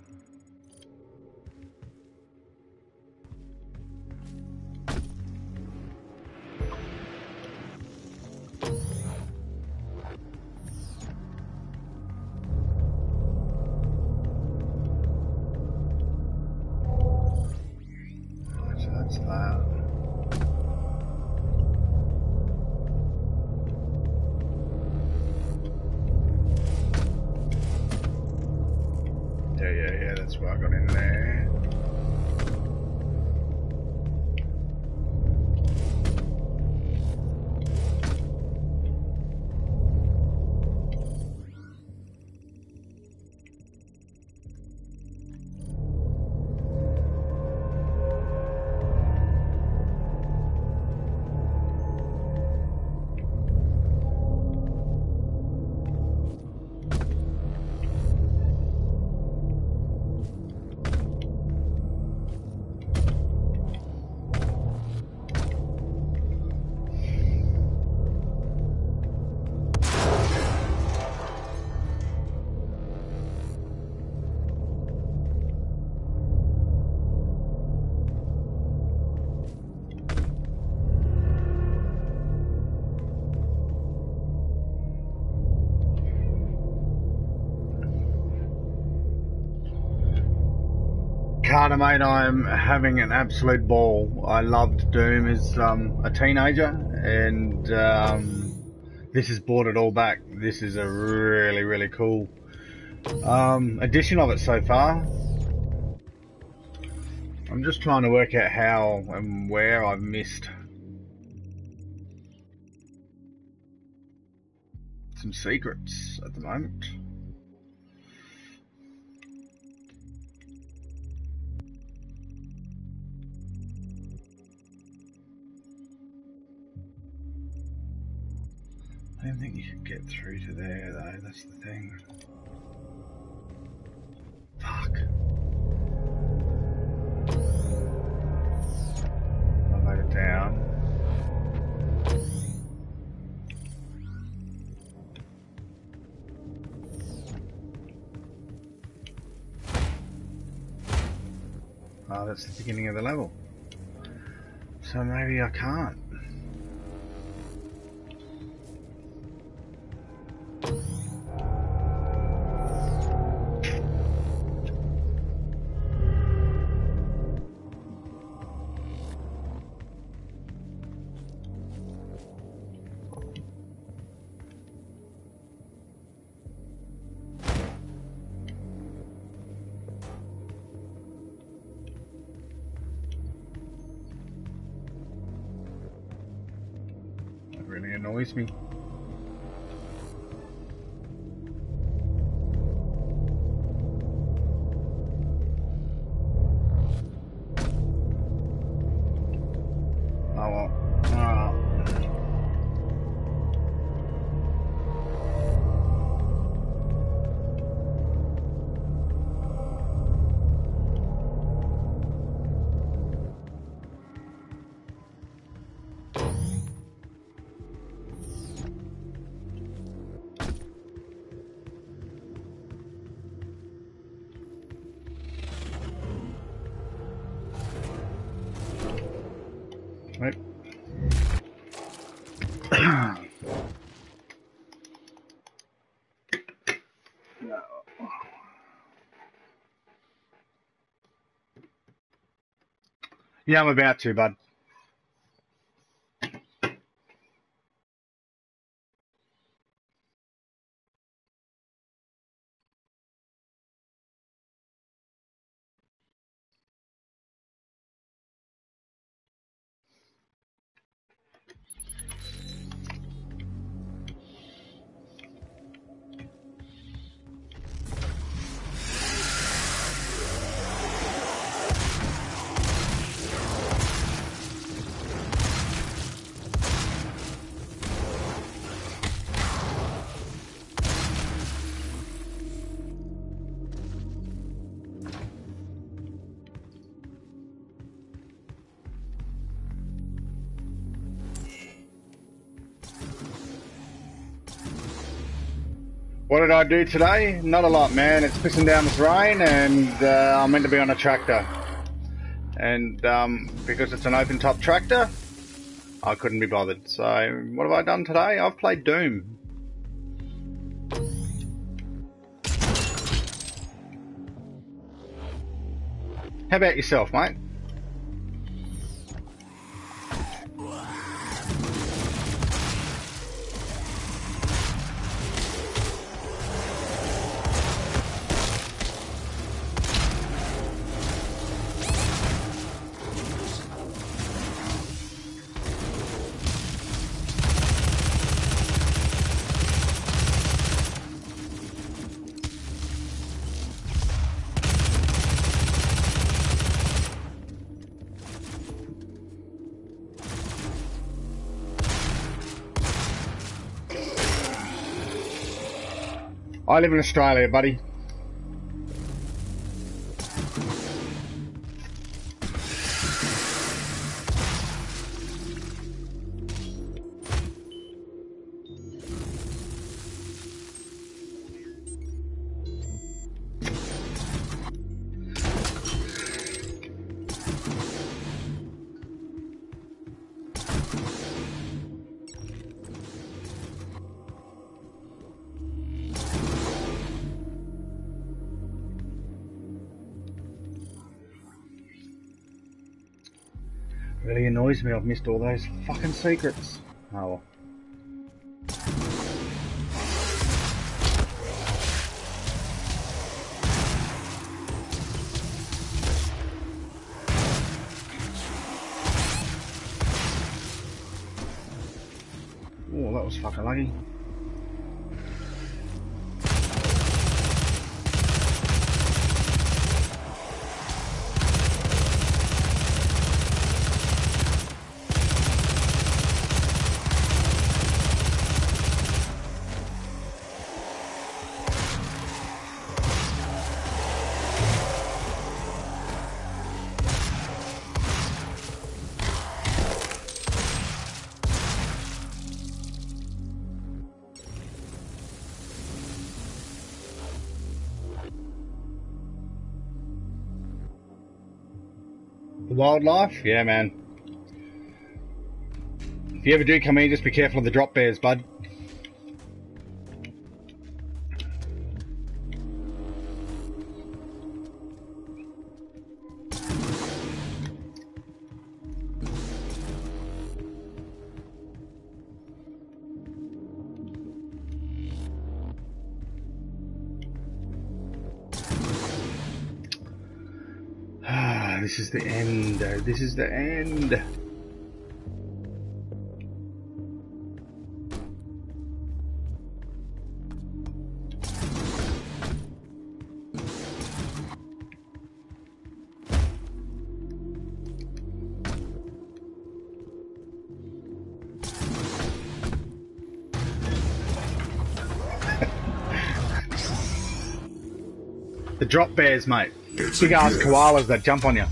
Speaker 5: Right, so that's that. Yeah, yeah, yeah, that's what I got in there. Carter, mate, I'm having an absolute ball. I loved Doom as um, a teenager, and um, this has brought it all back. This is a really, really cool um, edition of it so far. I'm just trying to work out how and where I've missed some secrets at the moment. I don't think you can get through to there though, that's the thing. Fuck. I'll load it down. Oh, that's the beginning of the level. So maybe I can't. Really annoys me. Oh well. Oh. Right. No. Yeah, I'm about to, bud. What did I do today? Not a lot, man. It's pissing down with rain, and uh, I'm meant to be on a tractor. And um, because it's an open-top tractor, I couldn't be bothered. So what have I done today? I've played Doom. How about yourself, mate? I live in Australia, buddy. Really annoys me I've missed all those fucking secrets. Oh well. Oh, that was fucking lucky. Wildlife? Yeah, man. If you ever do come in, just be careful of the drop bears, bud. This is the end. This is the end. The drop bears, mate.
Speaker 4: It's
Speaker 5: Big ass
Speaker 4: gift.
Speaker 5: koalas that jump on you.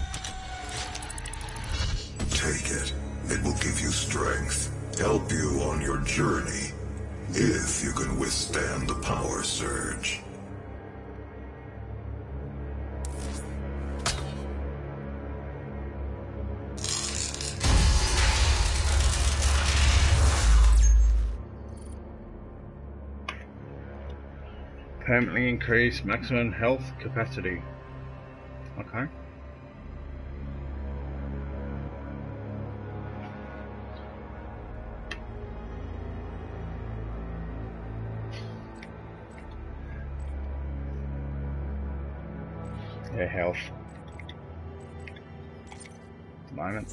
Speaker 4: Take it. It will give you strength, help you on your journey, if you can withstand the power surge.
Speaker 5: Permanently increase maximum health capacity. Okay. Yeah, health. At the moment.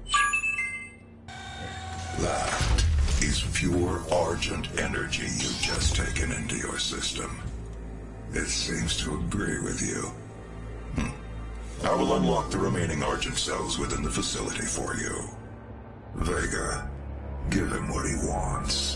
Speaker 4: That is pure Argent energy you've just taken into your system. It seems to agree with you. Hmm. I will unlock the remaining Argent cells within the facility for you. Vega, give him what he wants.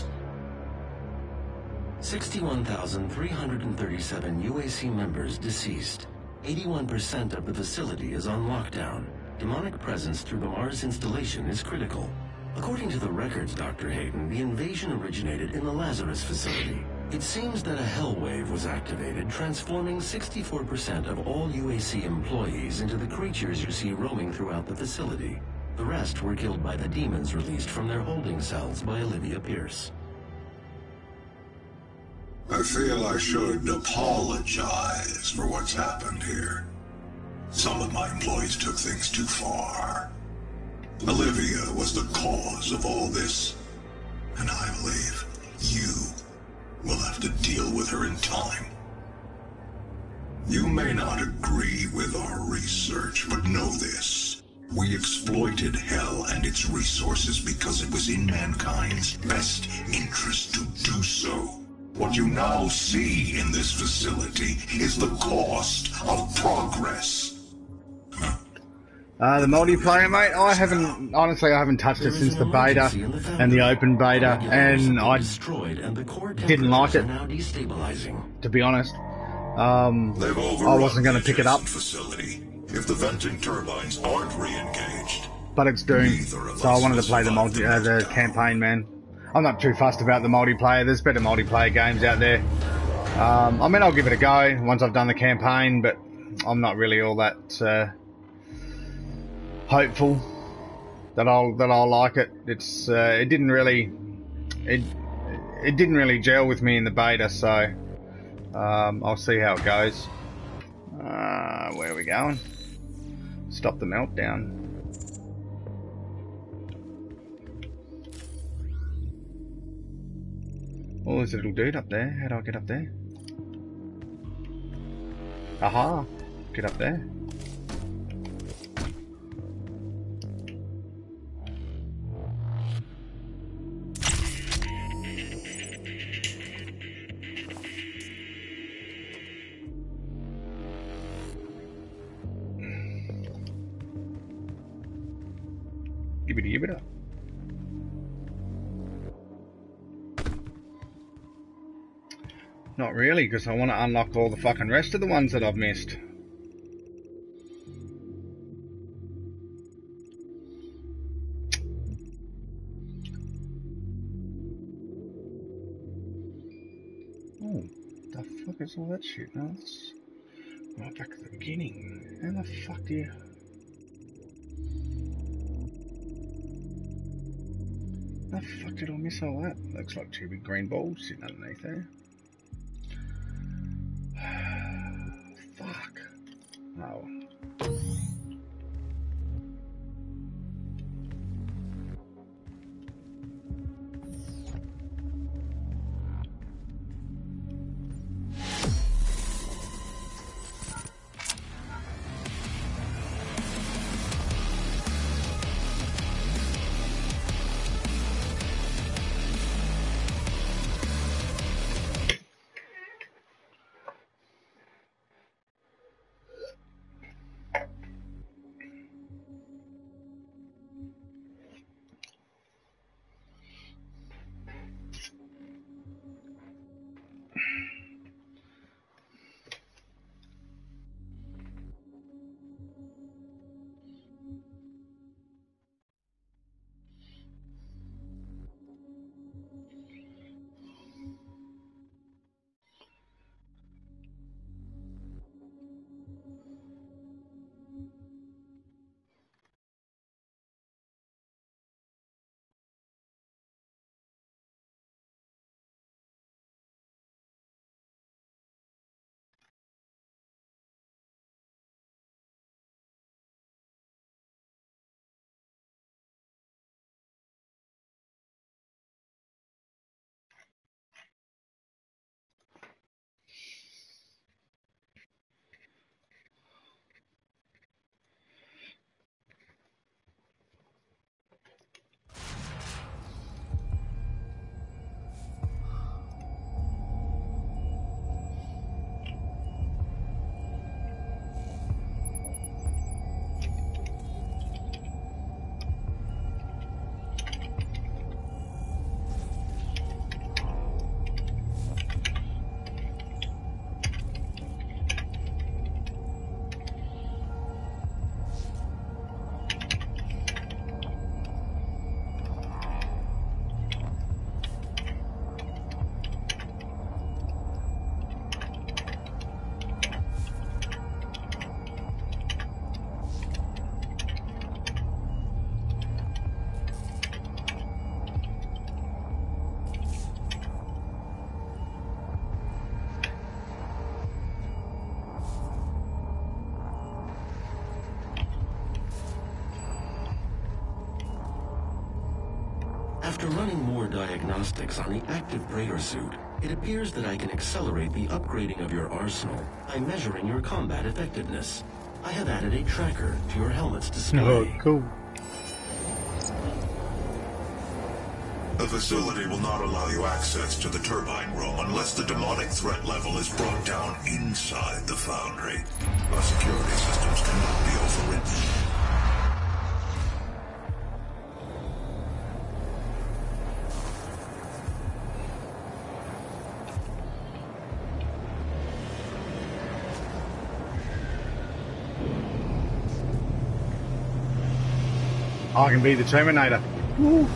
Speaker 7: sixty-one thousand three hundred thirty-seven U A C members deceased. eighty-one percent of the facility is on lockdown. Demonic presence through the Mars installation is critical. According to the records, Doctor Hayden, the invasion originated in the Lazarus facility. It seems that a hell wave was activated, transforming sixty-four percent of all U A C employees into the creatures you see roaming throughout the facility. The rest were killed by the demons released from their holding cells by Olivia Pierce.
Speaker 4: I feel I should apologize for what's happened here. Some of my employees took things too far. Olivia was the cause of all this, and I believe you will have to deal with her in time. You may not agree with our research, but know this. We exploited Hell and its resources because it was in mankind's best interest to do so. What you now see in this facility is the cost of progress.
Speaker 5: Uh, the multiplayer, mate, I haven't, honestly, I haven't touched it since the beta and the open beta, and I didn't like it, to be honest. Um, I wasn't going to pick it up.
Speaker 4: Facility if the venting turbines aren't re-engaged.
Speaker 5: But it's doomed, so I wanted to play the multi, uh, the campaign, man. I'm not too fussed about the multiplayer. There's better multiplayer games out there. Um, I mean, I'll give it a go once I've done the campaign, but I'm not really all that uh, hopeful that I'll that I'll like it. It's uh, it didn't really it it didn't really gel with me in the beta, so um, I'll see how it goes. Uh, where are we going? Stop the meltdown. Oh, there's a little dude up there. How do I get up there? Aha! Get up there. Gibbity gibbita. Not really, because I want to unlock all the fucking rest of the ones that I've missed. Oh, the fuck is all that shit? No, that's right back at the beginning. How the fuck do you... How the fuck did I miss all that? Looks like two big green balls sitting underneath there. Fuck. Oh.
Speaker 7: After running more diagnostics on the active Praetor suit, it appears that I can accelerate the upgrading of your arsenal by measuring your combat effectiveness. I have added a tracker to your helmet's display.
Speaker 5: Oh, cool.
Speaker 4: The facility will not allow you access to the turbine room unless the demonic threat level is brought down inside the foundry. Our security systems cannot be overridden.
Speaker 5: I can be the Terminator. Woo.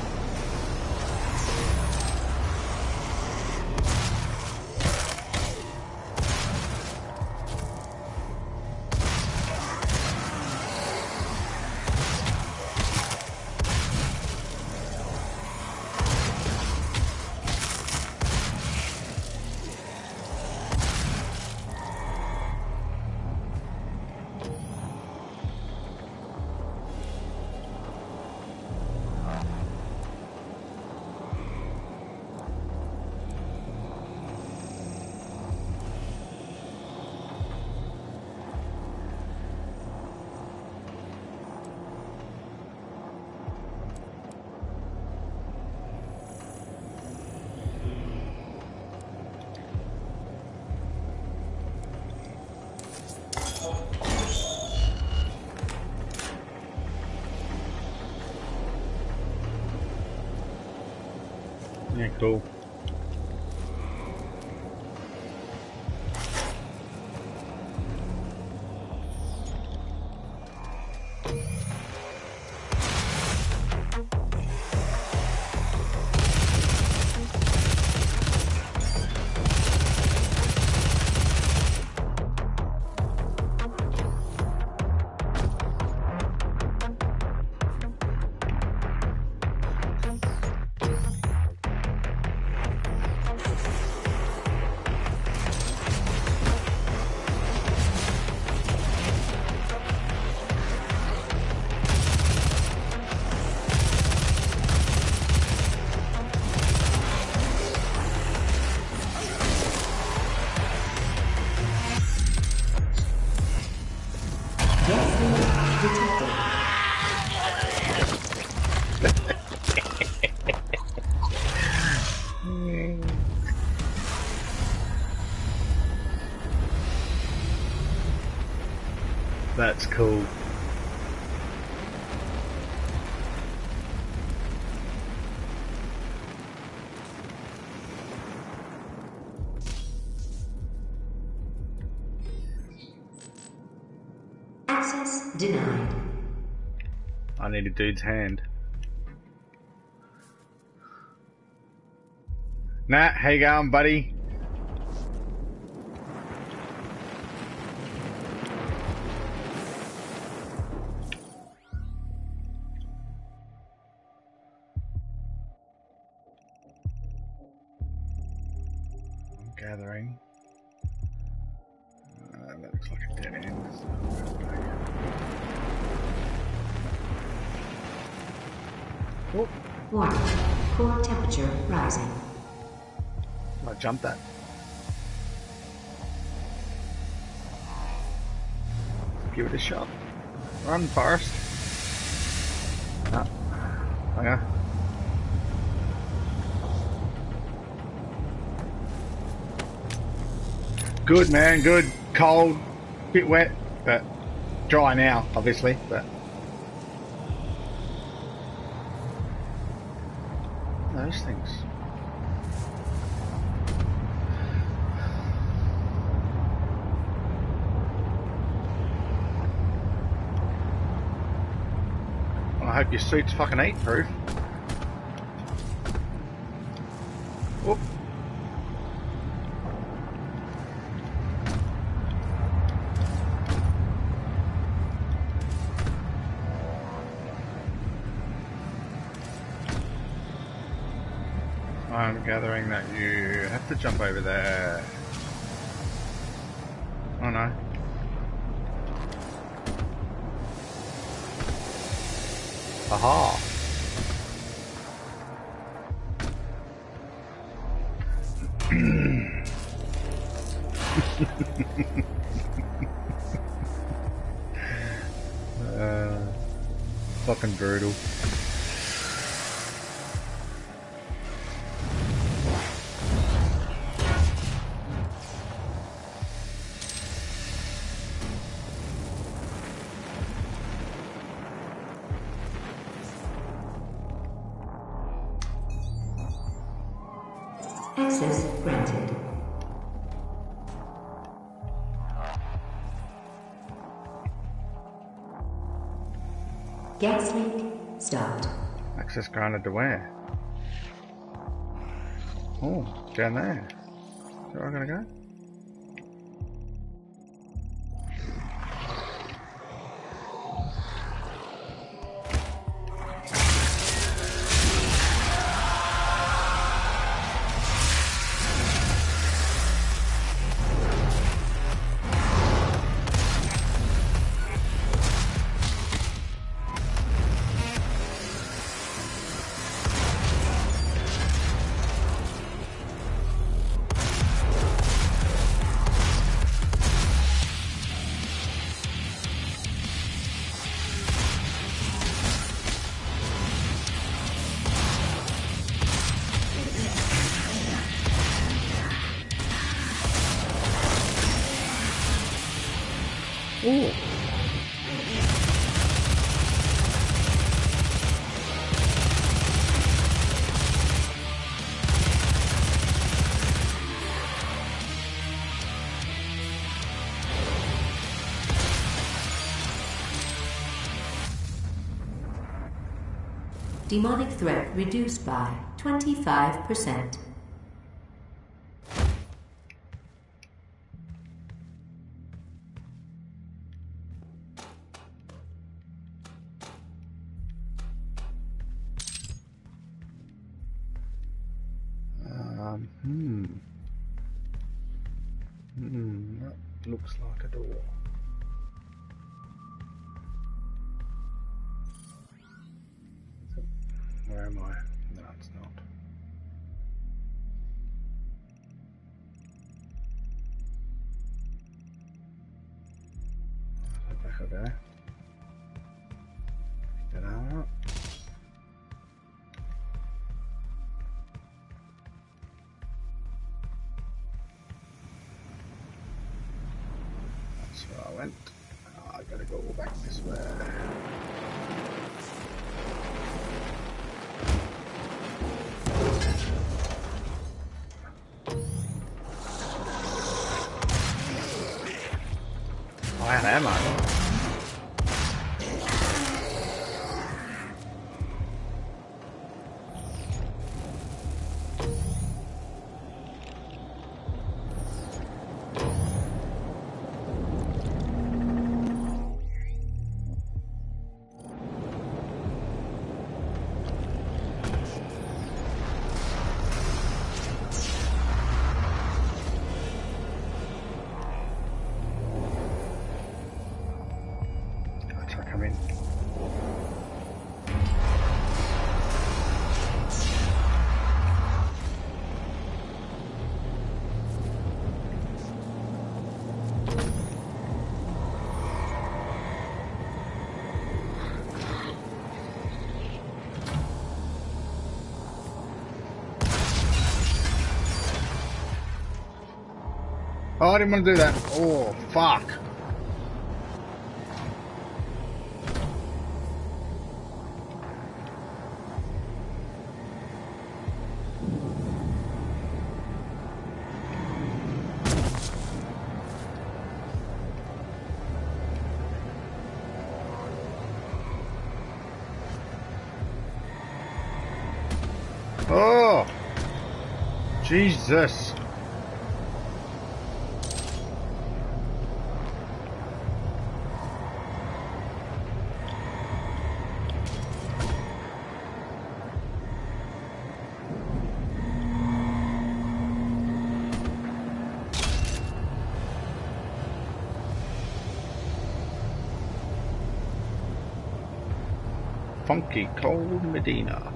Speaker 5: Yeah, cool. That's cool.
Speaker 3: Access denied.
Speaker 5: I need a dude's hand. Nat, how you going, buddy? I'm gathering. Uh, that looks like a dead end. So oh.
Speaker 3: Warning. Core temperature rising.
Speaker 5: I jumped that. Give it a shot. Run, Forrest. No. Okay. Good, man, good. Cold, bit wet, but dry now, obviously, but those things. I hope your suit's fucking heat proof. Whoop. I'm gathering that you have to jump over there. Oh no. Aha! uh, fucking brutal.
Speaker 3: Access granted. Gas leak stopped.
Speaker 5: Access granted to where? Oh, down there. Is that where I'm gonna go? Ooh.
Speaker 3: Demonic threat reduced by twenty-five percent.
Speaker 5: Um, hmm. Hmm, that looks like a door. So, where am I? No, it's not. Back up there. Get out. That's where I went. Oh, I gotta go back this way. I had ammo. Come in. Oh, I didn't want to do that. Oh, fuck. Oh, Jesus. Funky Cold Medina.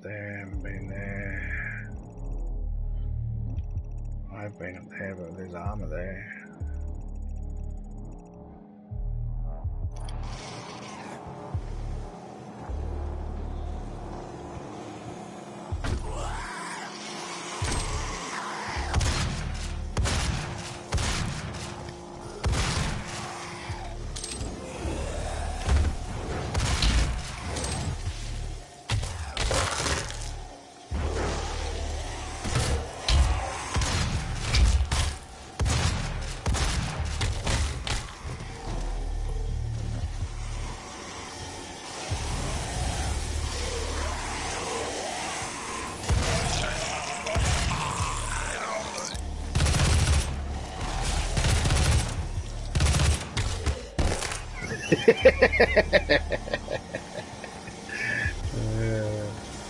Speaker 5: up there, haven't been there. I've been up there, but there's armor there. uh.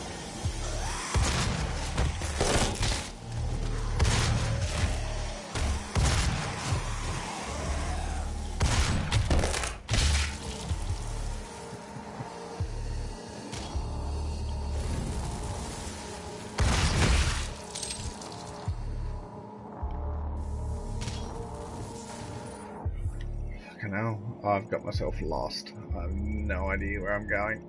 Speaker 5: Now I've got myself lost. I have no idea where I'm going.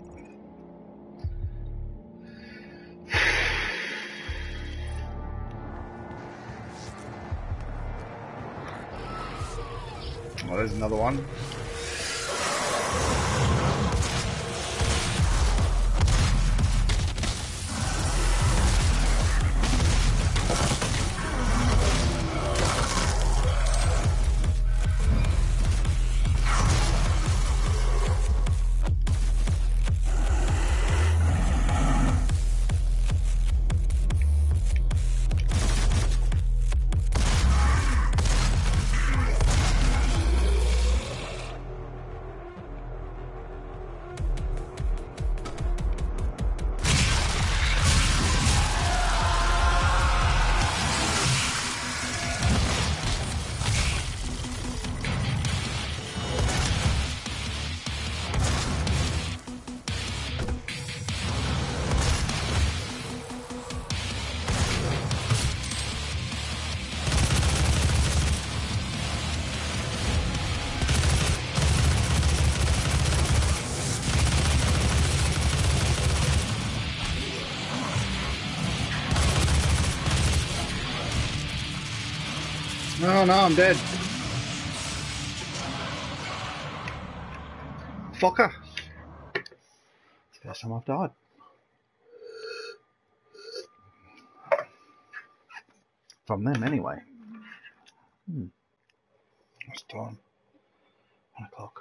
Speaker 5: Oh, there's another one. No, no, I'm dead. Fucker. It's the first time I've died. From them, anyway. Hmm. What's the time? One o'clock.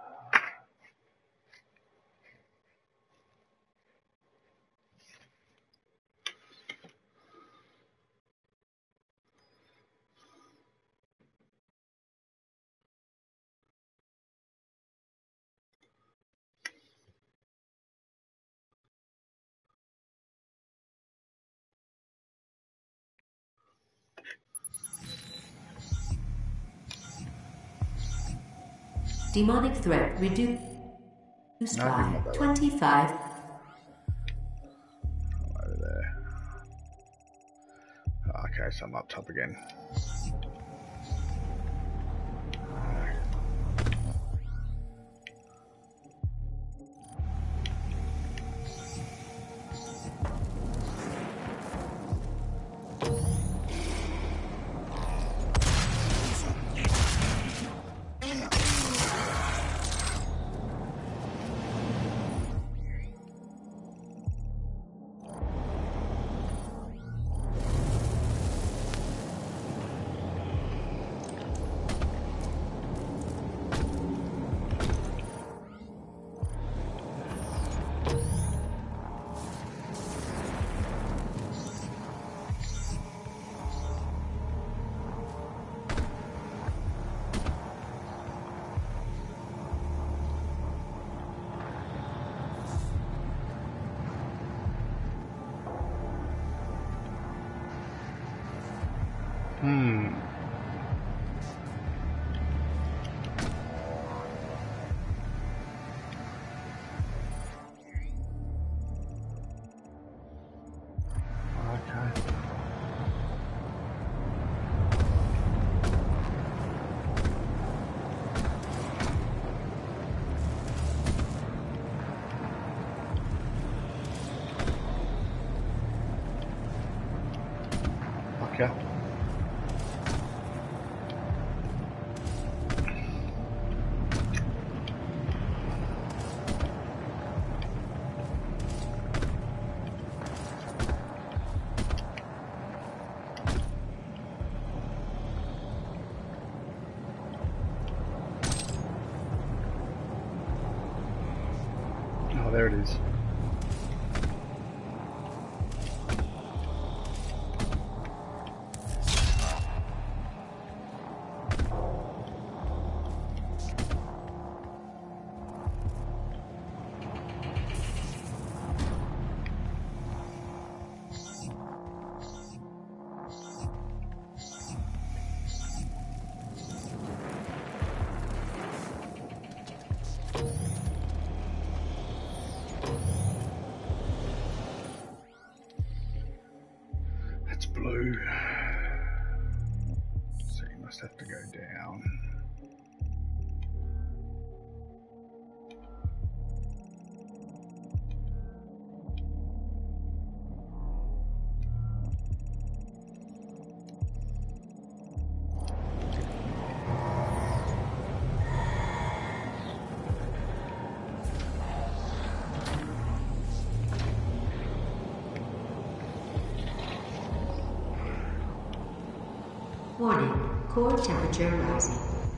Speaker 3: Demonic threat reduced by twenty-five.
Speaker 5: Over there. Okay, so I'm up top again. Hmm. quicker. Oh, there it is. That's blue. So you must have to go down.
Speaker 3: Warning, core temperature rising.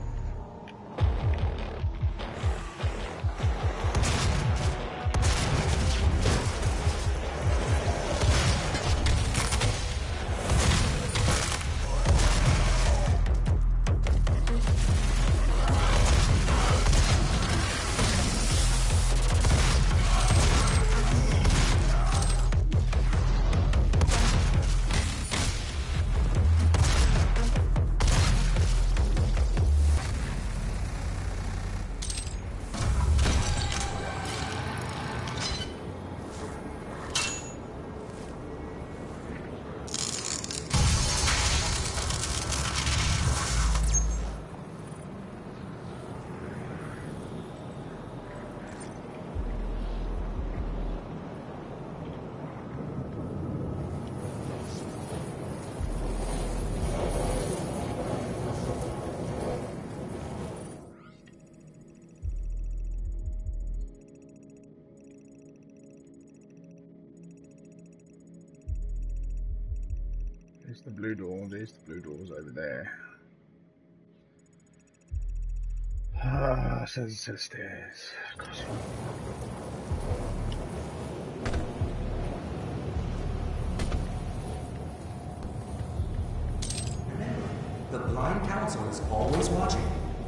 Speaker 3: There's the blue door, there's the blue doors over there. Ah, so it says stairs. Gosh.
Speaker 6: Remember, the blind council is always watching.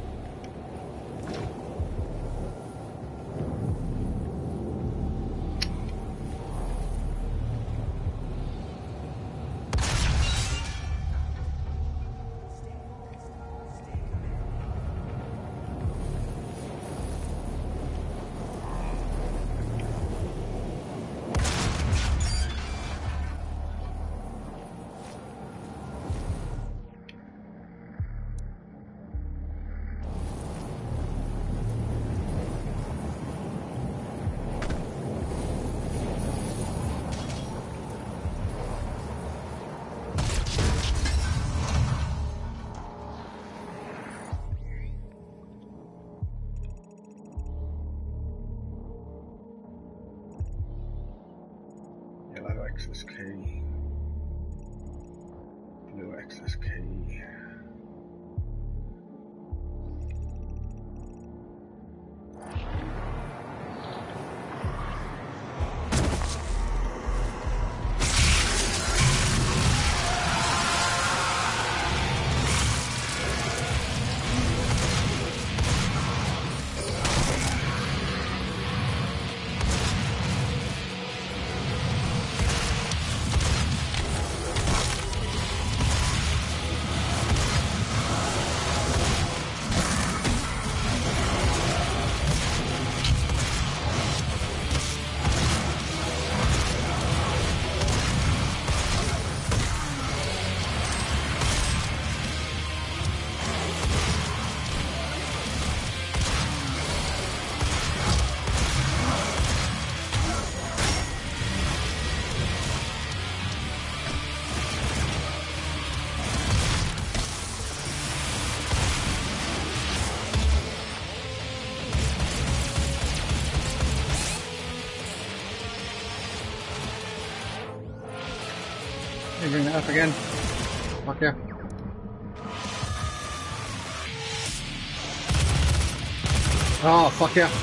Speaker 5: Yellow access key. Blue access key. Let me bring that up again. Fuck yeah. Oh, fuck yeah.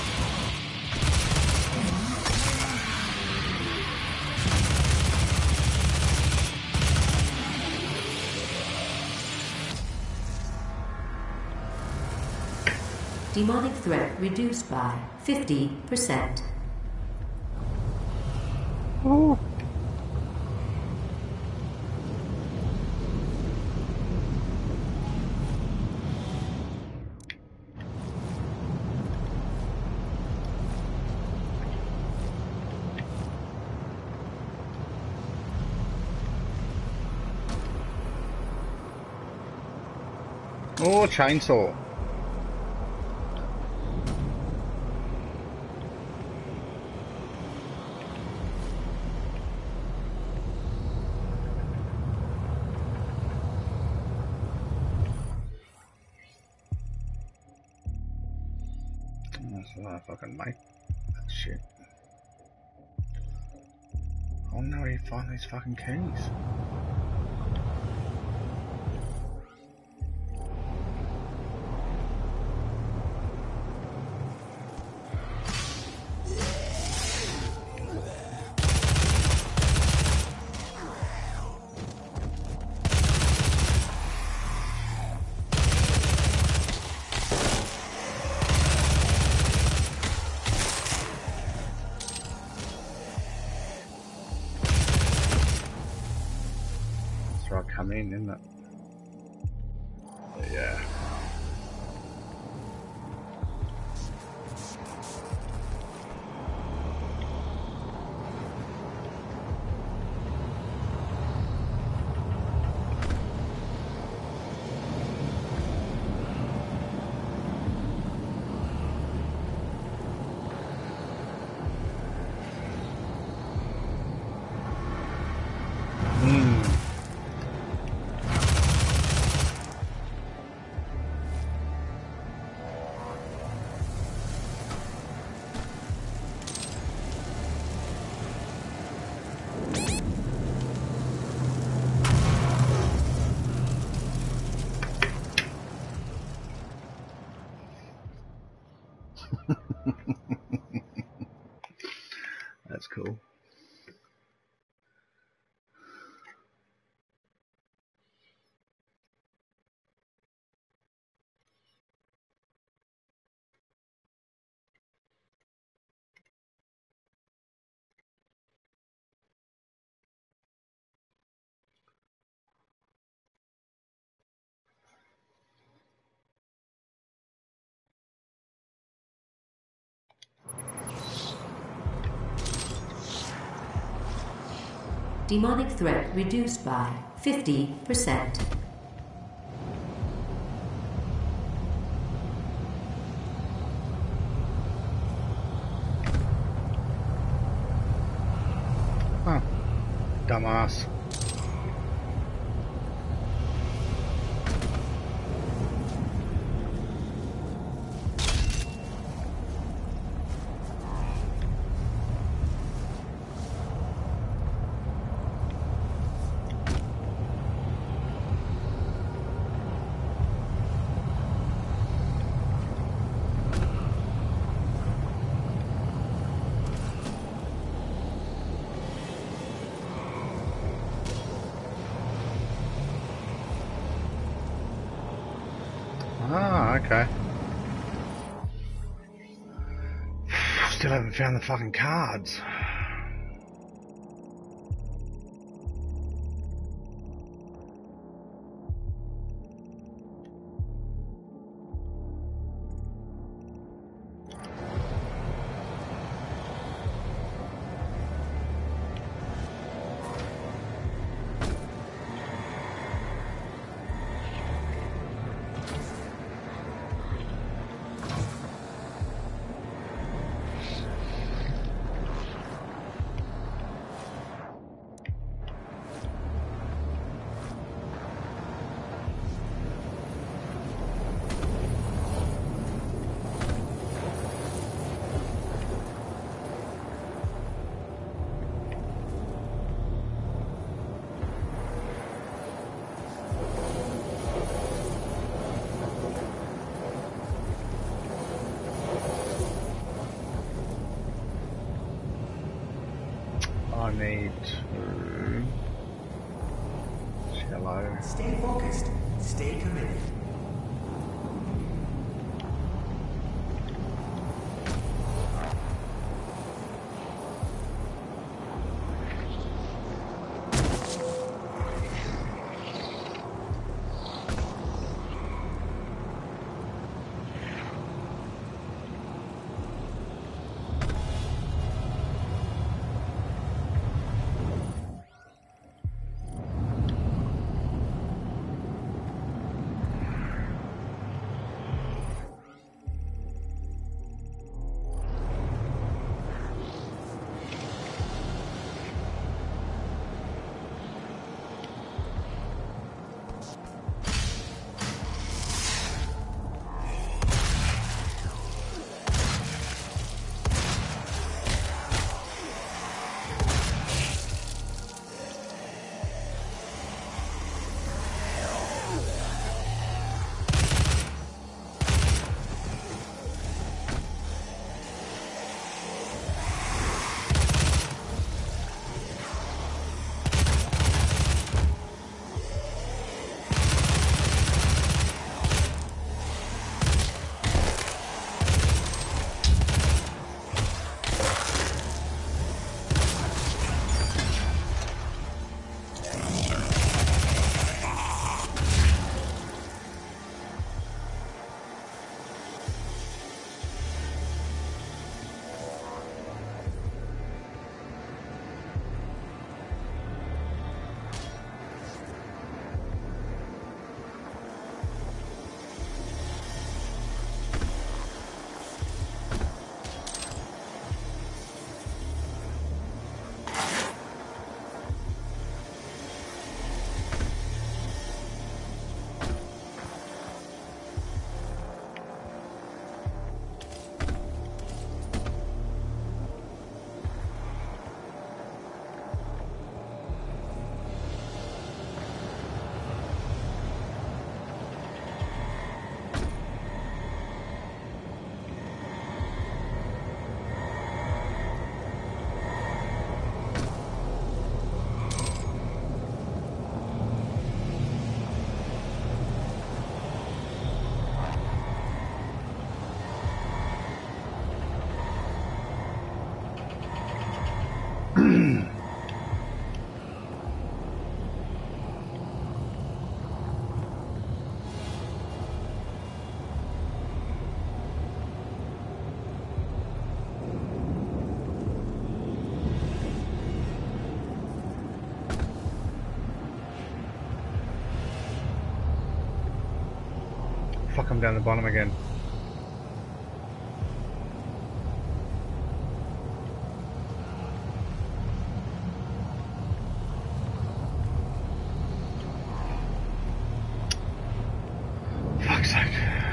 Speaker 3: Demonic threat reduced by fifty percent.
Speaker 5: Ooh. Oh, chainsaw. That's why I fucking make that shit. I wonder where you find these fucking keys. Come in, isn't it? Yeah. That's cool.
Speaker 3: Demonic threat reduced by fifty percent.
Speaker 5: Huh. Dumbass. Ah, okay. Still haven't found the fucking cards. to Cello.
Speaker 6: Stay focused. Stay committed.
Speaker 5: Fuck, I'm down the bottom again. Fuck's sake.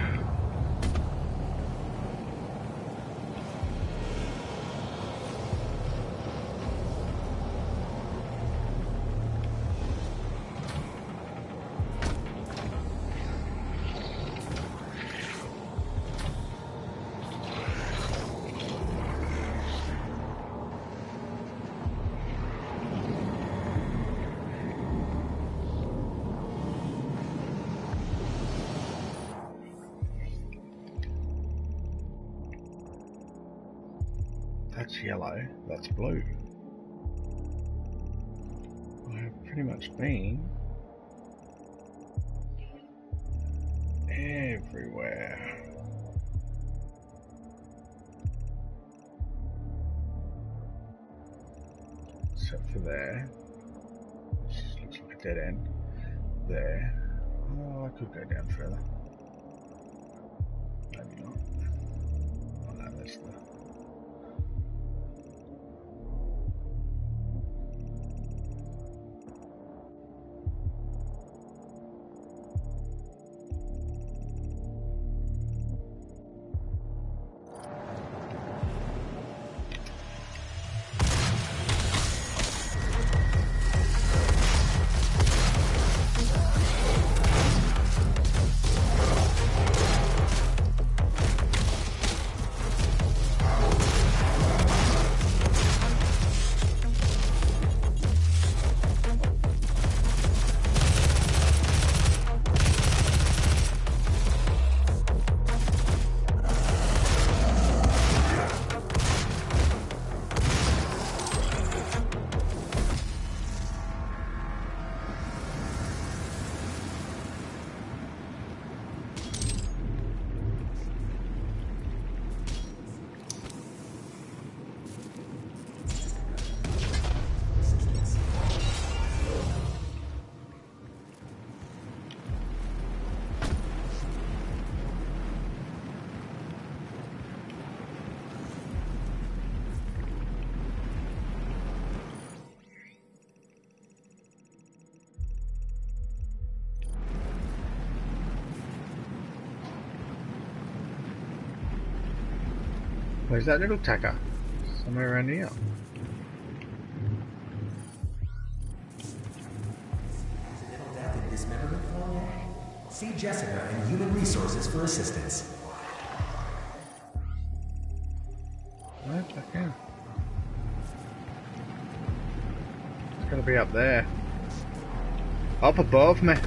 Speaker 5: That's yellow, that's blue. I've pretty much been everywhere. Except for there, which looks like a dead end. There. Oh, I could go down further. Maybe not. Oh no, that's the... Where's that little tacker? Somewhere around here.
Speaker 6: Accidental death and dismemberment form yet? See Jessica and Human Resources for assistance.
Speaker 5: Right, back in. It's gonna be up there. Up above me.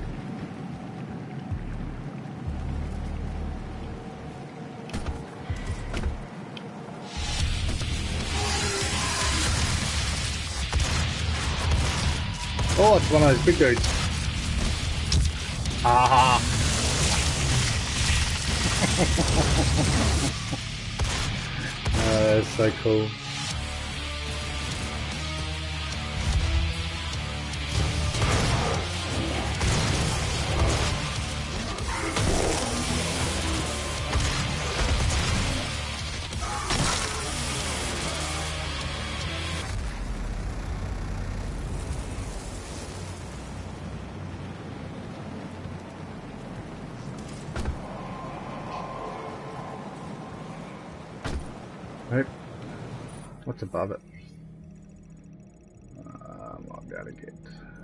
Speaker 5: Oh, it's one of those big dudes. Ah. Oh, that's so cool. Nope. What's above it? Uh, I might be able to get.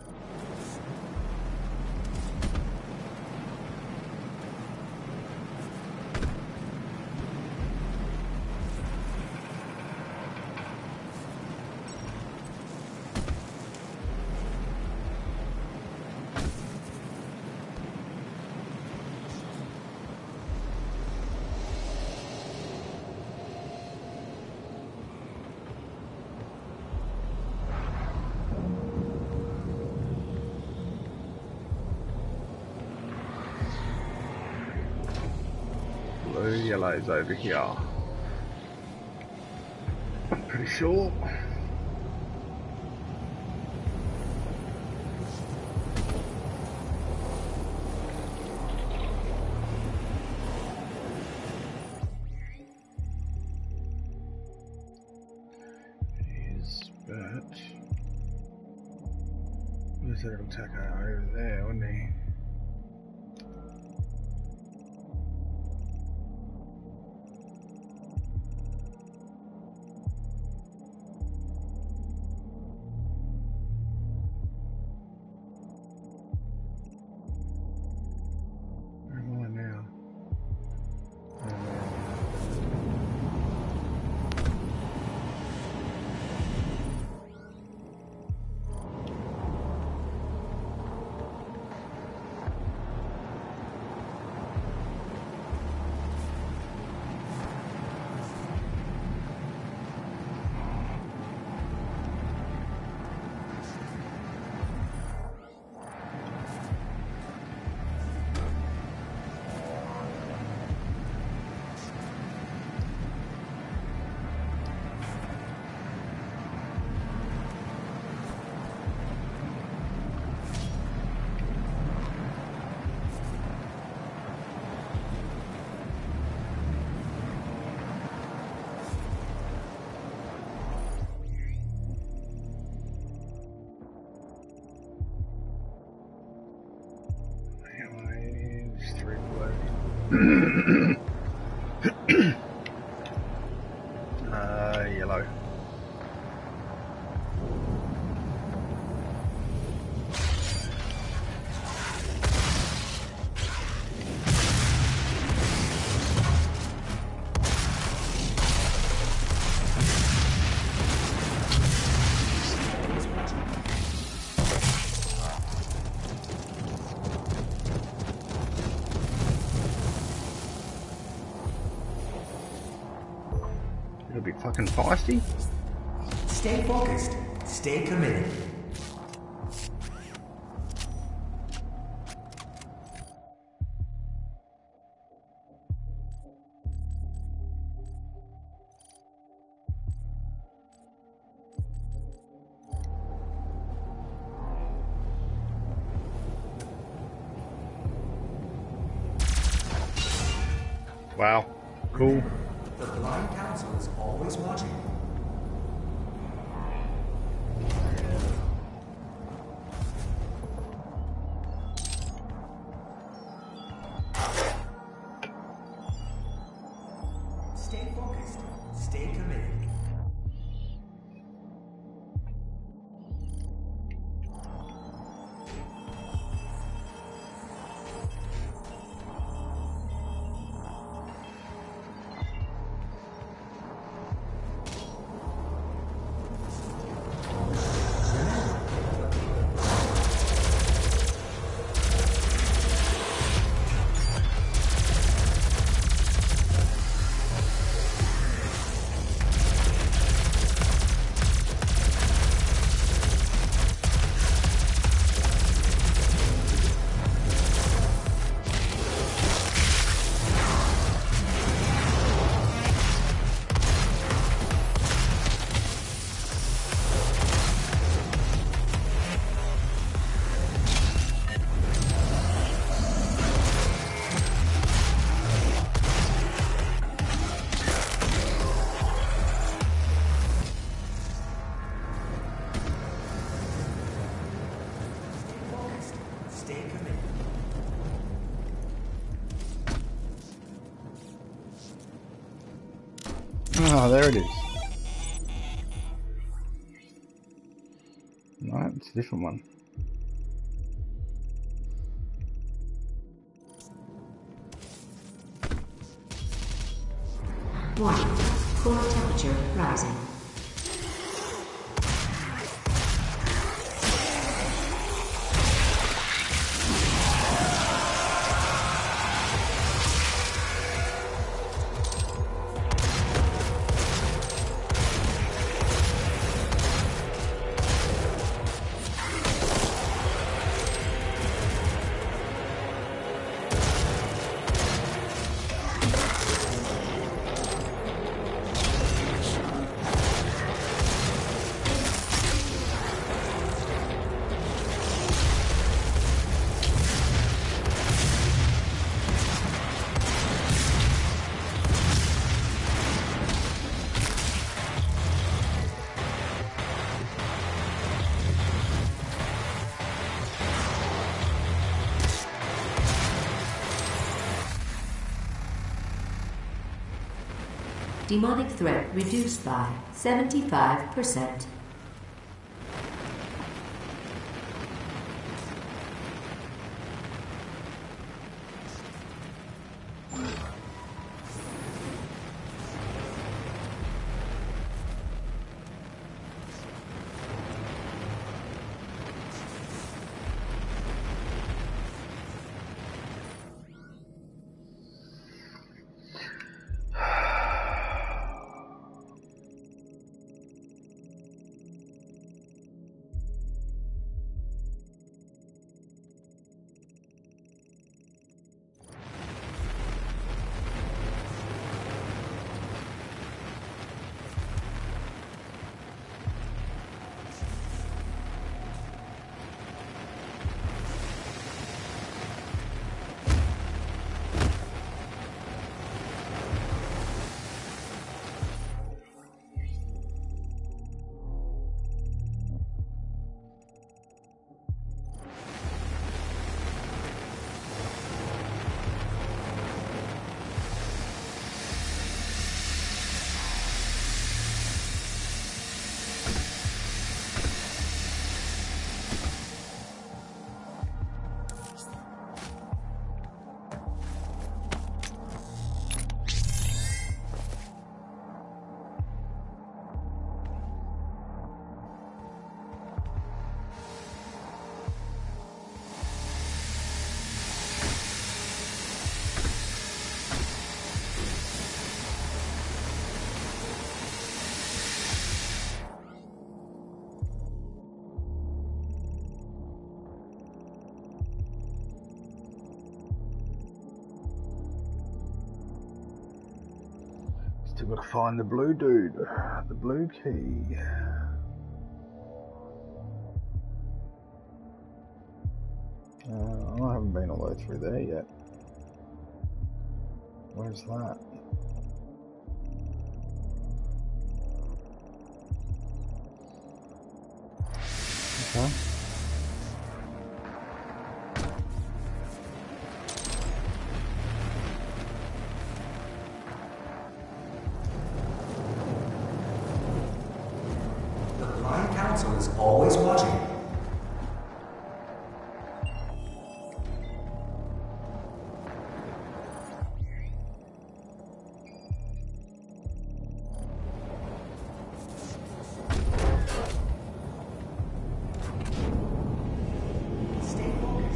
Speaker 5: Blue yellow's over here. I'm pretty sure. Here's Bert. Where's that little tacker over there, wasn't he? uh, yellow. It'll be fucking feisty.
Speaker 6: Stay focused. Stay committed.
Speaker 5: Wow. Cool.
Speaker 6: The Blind Council is always watching. Stay focused.
Speaker 5: Ah, there it is. No, it's a different one.
Speaker 3: Warning. Core temperature rising. Demonic threat reduced by seventy-five percent.
Speaker 5: Still got to find the blue dude, the blue key. Uh, I haven't been all the way through there yet. Where's that? Okay.
Speaker 6: Council is always watching. Stay focused.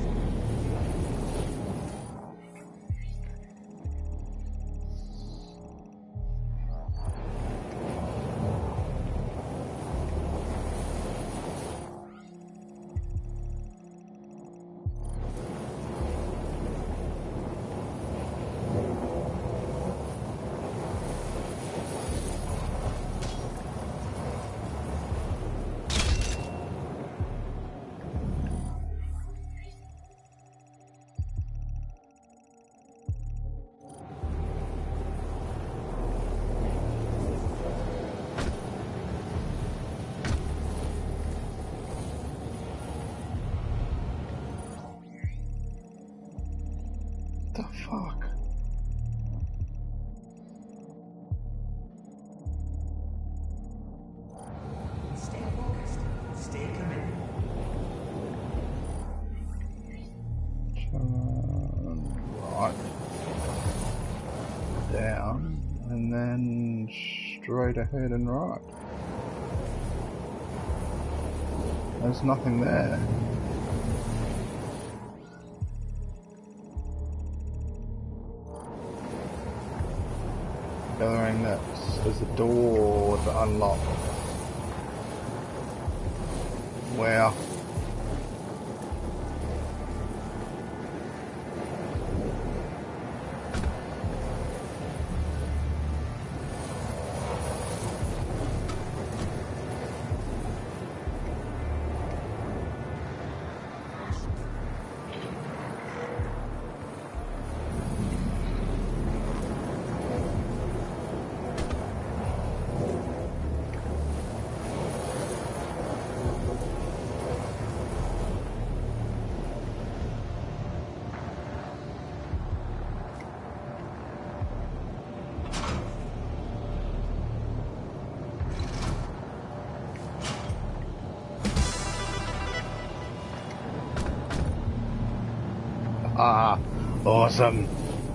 Speaker 5: The fuck? and then straight ahead and right. There's nothing there. Gathering next. There's a door to unlock. Where? Ah, awesome.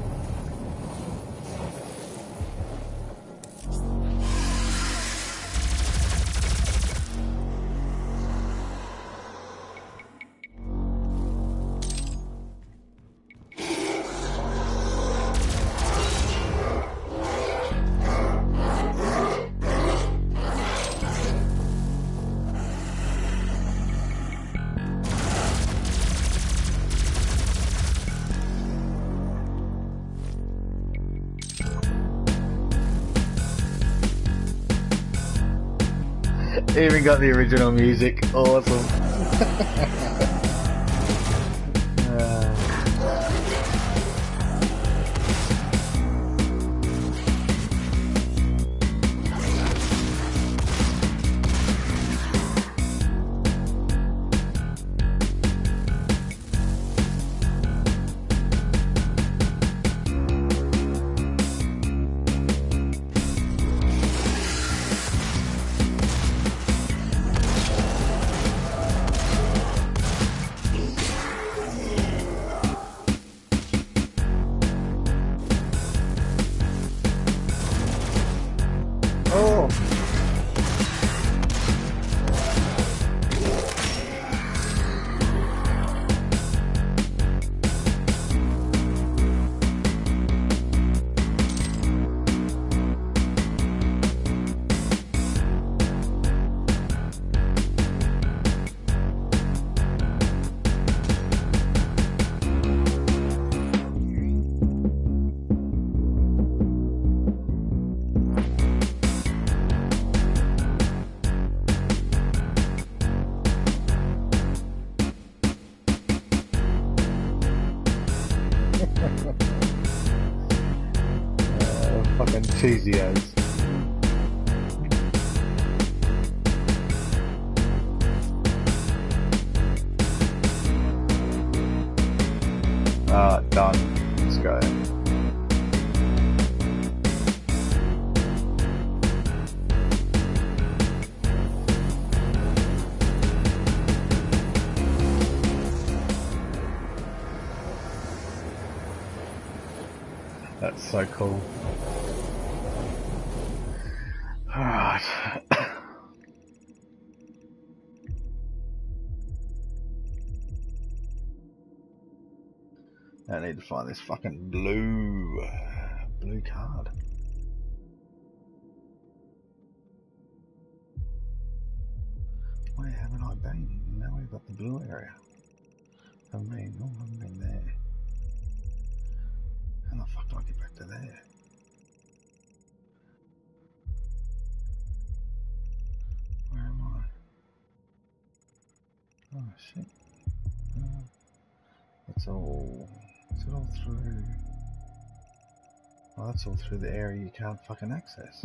Speaker 5: Even got the original music. Awesome. uh. Cheesy as. Ah, done. Let's go. That's so cool. Alright. I need to find this fucking blue blue card. Where haven't I been? Now we've got the blue area. I mean, oh, I haven't been there. How the fuck do I get back to there? Where am I? Oh shit. Uh, it's all... Is it all through... Oh, that's all through the area you can't fucking access.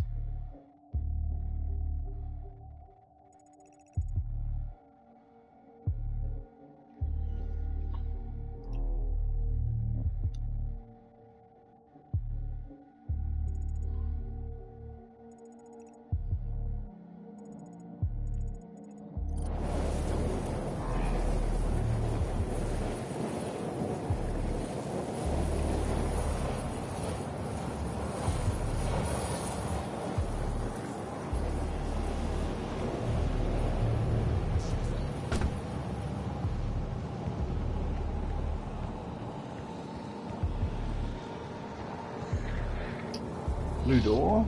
Speaker 5: Blue door?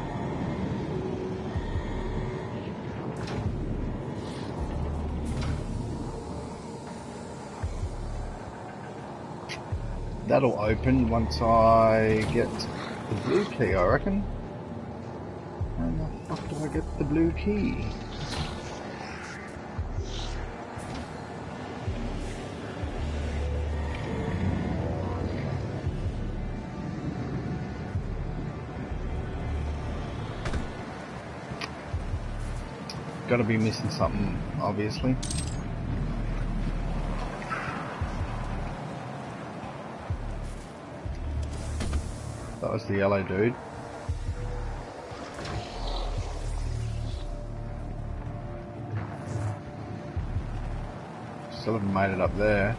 Speaker 5: That'll open once I get the blue key, I reckon. How the fuck do I get the blue key? Gotta be missing something, obviously. That was the yellow dude. Still haven't made it up there.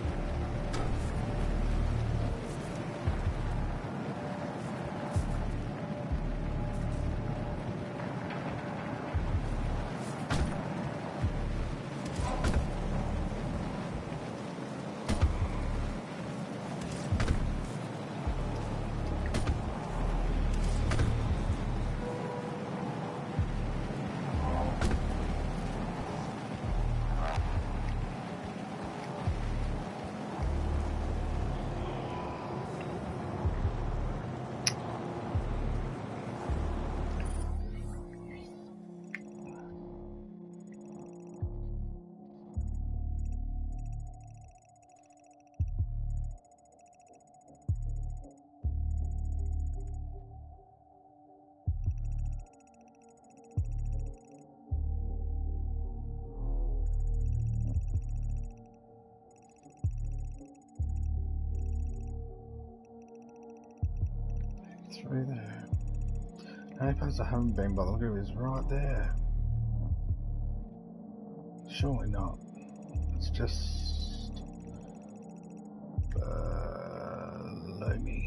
Speaker 5: Through there. The only place I haven't been by the look of it is right there. Surely not. It's just below me.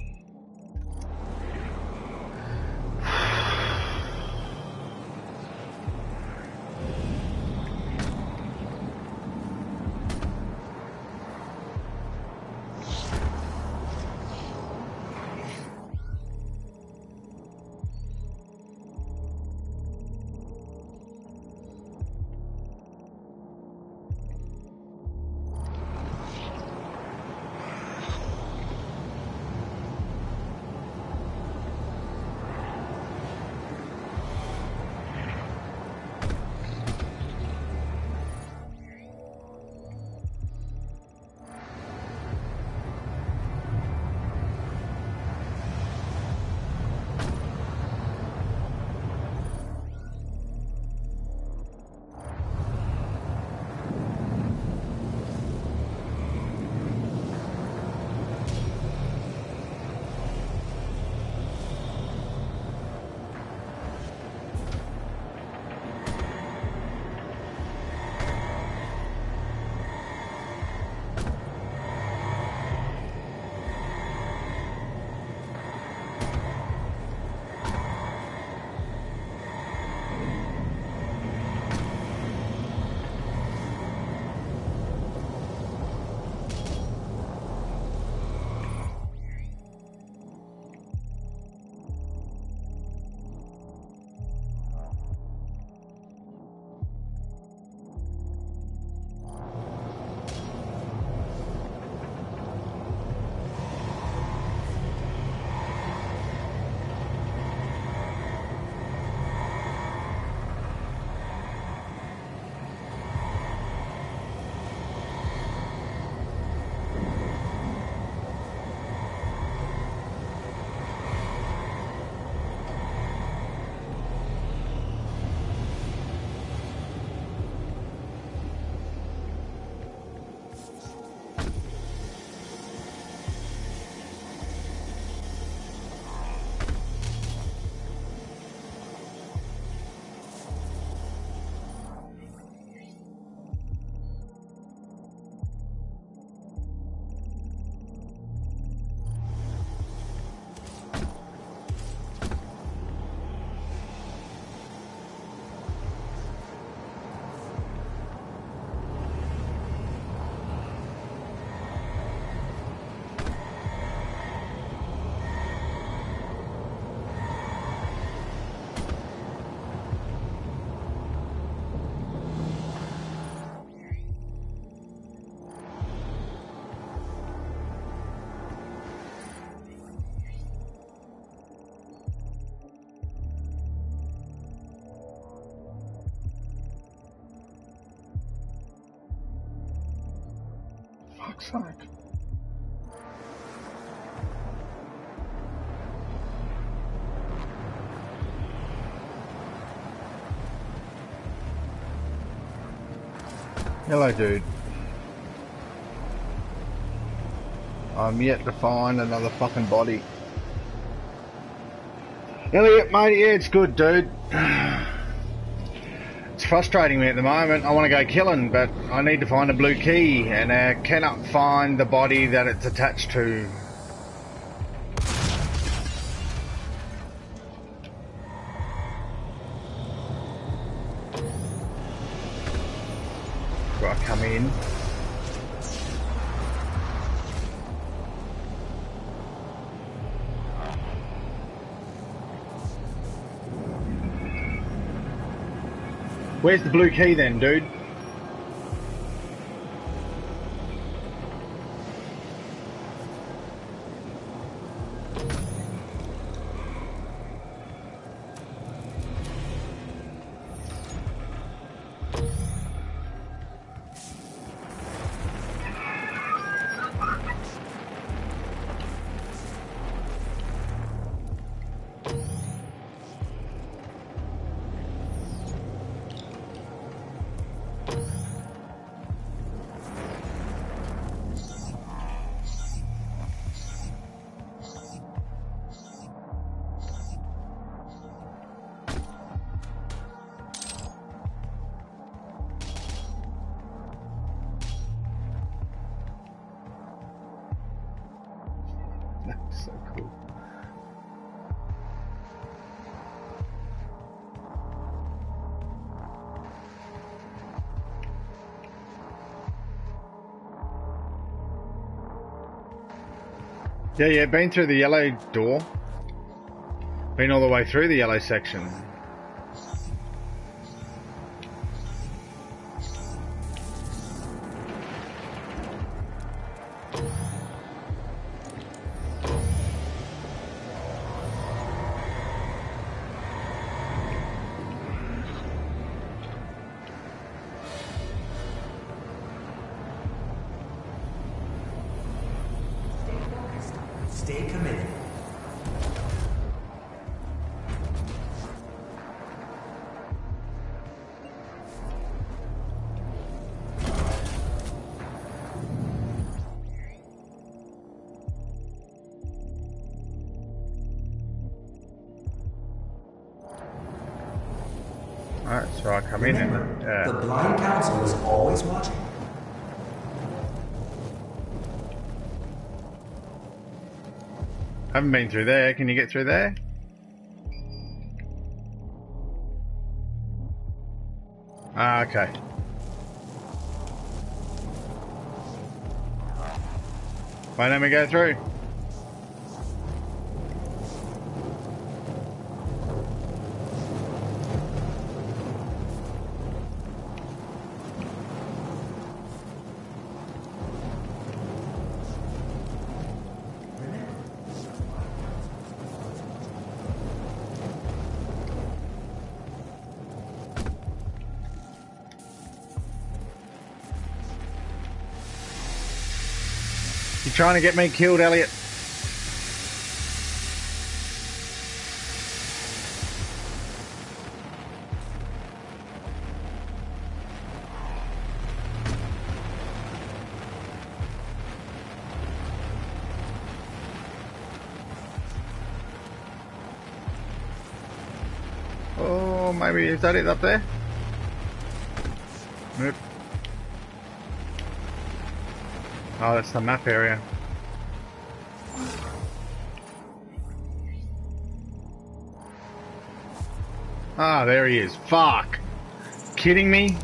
Speaker 5: fuck's sake. Hello, dude. I'm yet to find another fucking body. Elliot, mate, yeah, it's good, dude. It's frustrating me at the moment. I want to go killing, but I need to find a blue key, and I cannot find the body that it's attached to. Do I come in? Where's the blue key then, dude? So cool. Yeah, yeah, been through the yellow door. Been all the way through the yellow section.
Speaker 6: Stay committed.
Speaker 5: Alright, so I come
Speaker 6: Remember,
Speaker 5: in and... Yeah.
Speaker 6: the blind council is always watching.
Speaker 5: Haven't been through there. Can you get through there? Ah, okay. Why don't we go through? You trying to get me killed, Elliot? Oh, maybe is that it up there? Nope. Oh, that's the map area. Ah, there he is. Fuck. Kidding me?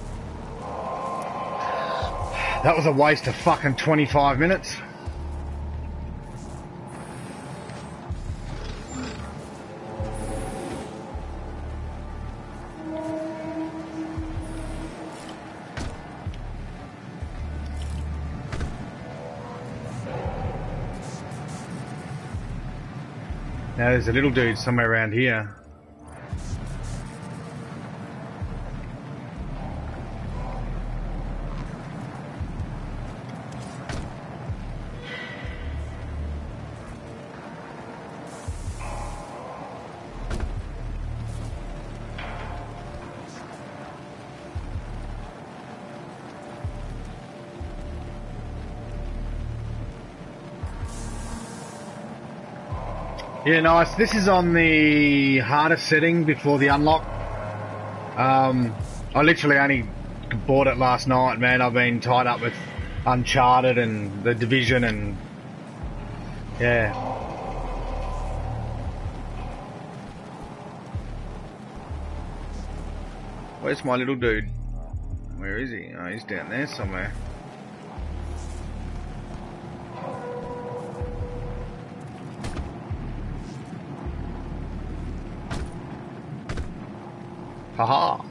Speaker 5: That was a waste of fucking twenty-five minutes. Now there's a little dude somewhere around here. Yeah, nice. This is on the hardest setting before the unlock. Um, I literally only bought it last night, man. I've been tied up with Uncharted and The Division and... yeah. Where's my little dude? Where is he? Oh, he's down there somewhere. Haha.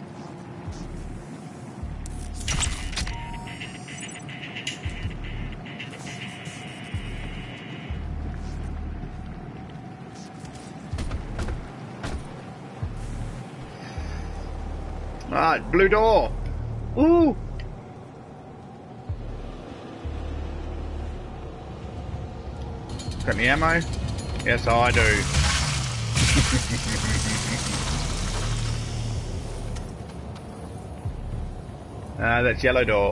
Speaker 5: Alright, blue door. Ooh. Got any ammo? Yes, I do. Ah, uh, that's yellow door.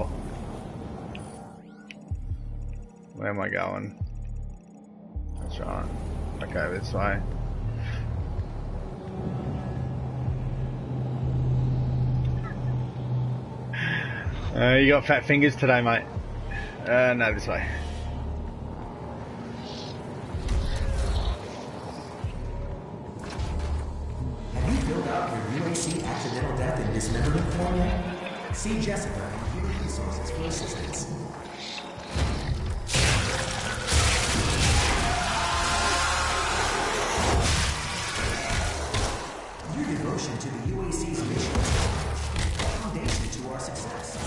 Speaker 5: Where am I going? That's right. Okay, this way. Uh, you got fat fingers today, mate. Uh, no, this way.
Speaker 6: Have you filled out your U A C accidental death and dismemberment form yet? See Jessica and Human Resources for assistance. Your devotion to the U A C's mission is the foundation to our success.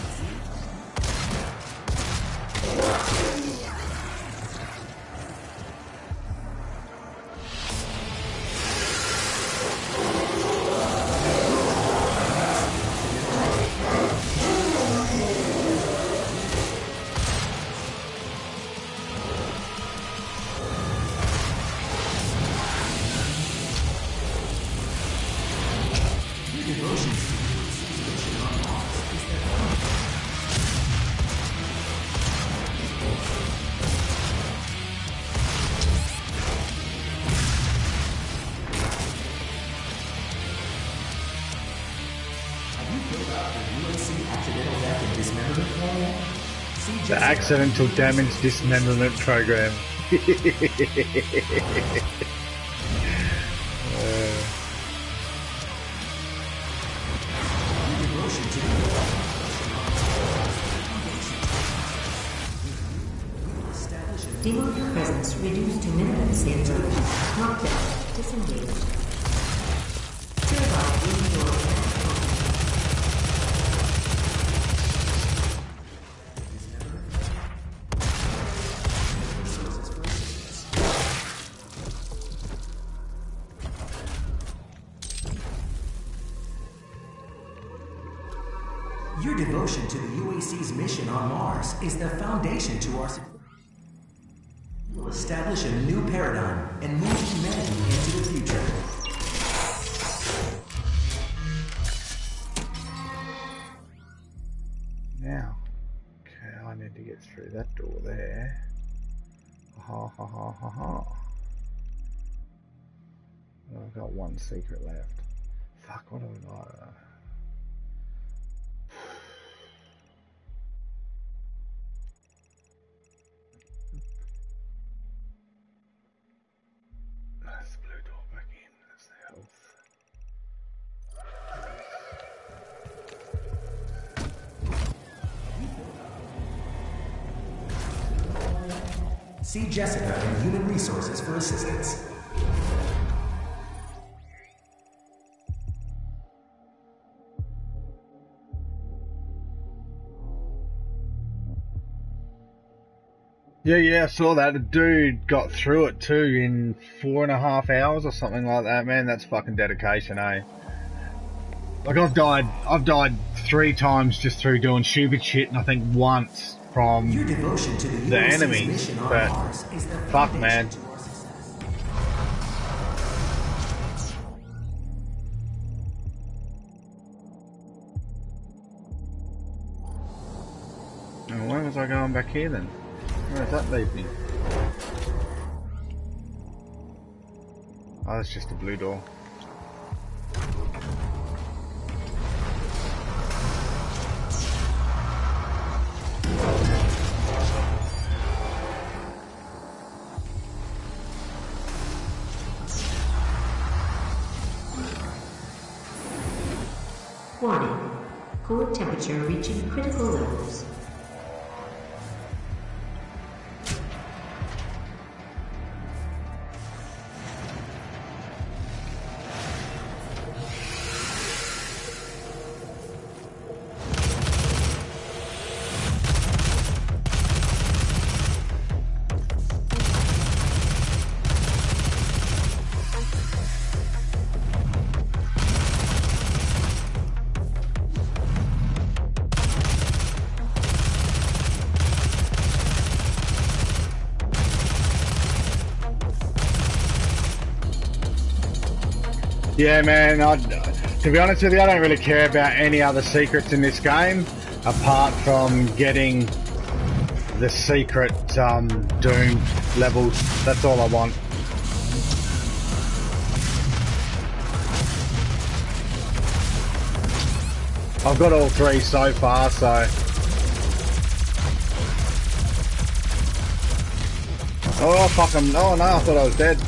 Speaker 5: The Accidental Damage Dismemberment Program. uh.
Speaker 3: Demonic presence reduced to minimum symptom. Knockdown. Disengaged. Hereby leaving your
Speaker 6: Your devotion to the U A C's mission on Mars is the foundation to our success. We'll establish a new paradigm and move humanity into the future.
Speaker 5: Now, okay, I need to get through that door there. Ha ha ha ha ha. Oh, I've got one secret left. Fuck, what have I got? Uh,
Speaker 6: See Jessica and Human Resources for assistance.
Speaker 5: Yeah, yeah, I saw that. A dude got through it too in four and a half hours or something like that. Man, that's fucking dedication, eh? Like I've died, I've died three times just through doing stupid shit, and I think once from
Speaker 6: Your devotion to the,
Speaker 5: the enemies. But fuck, man. Oh, where was I going back here then? Where does that leave me? Oh, that's just a blue door.
Speaker 3: Warning. Core temperature reaching critical levels.
Speaker 5: Yeah, man, I, to be honest with you, I don't really care about any other secrets in this game, apart from getting the secret um, Doom levels. That's all I want. I've got all three so far, so... Oh, fuck him. Oh, no, I thought I was dead.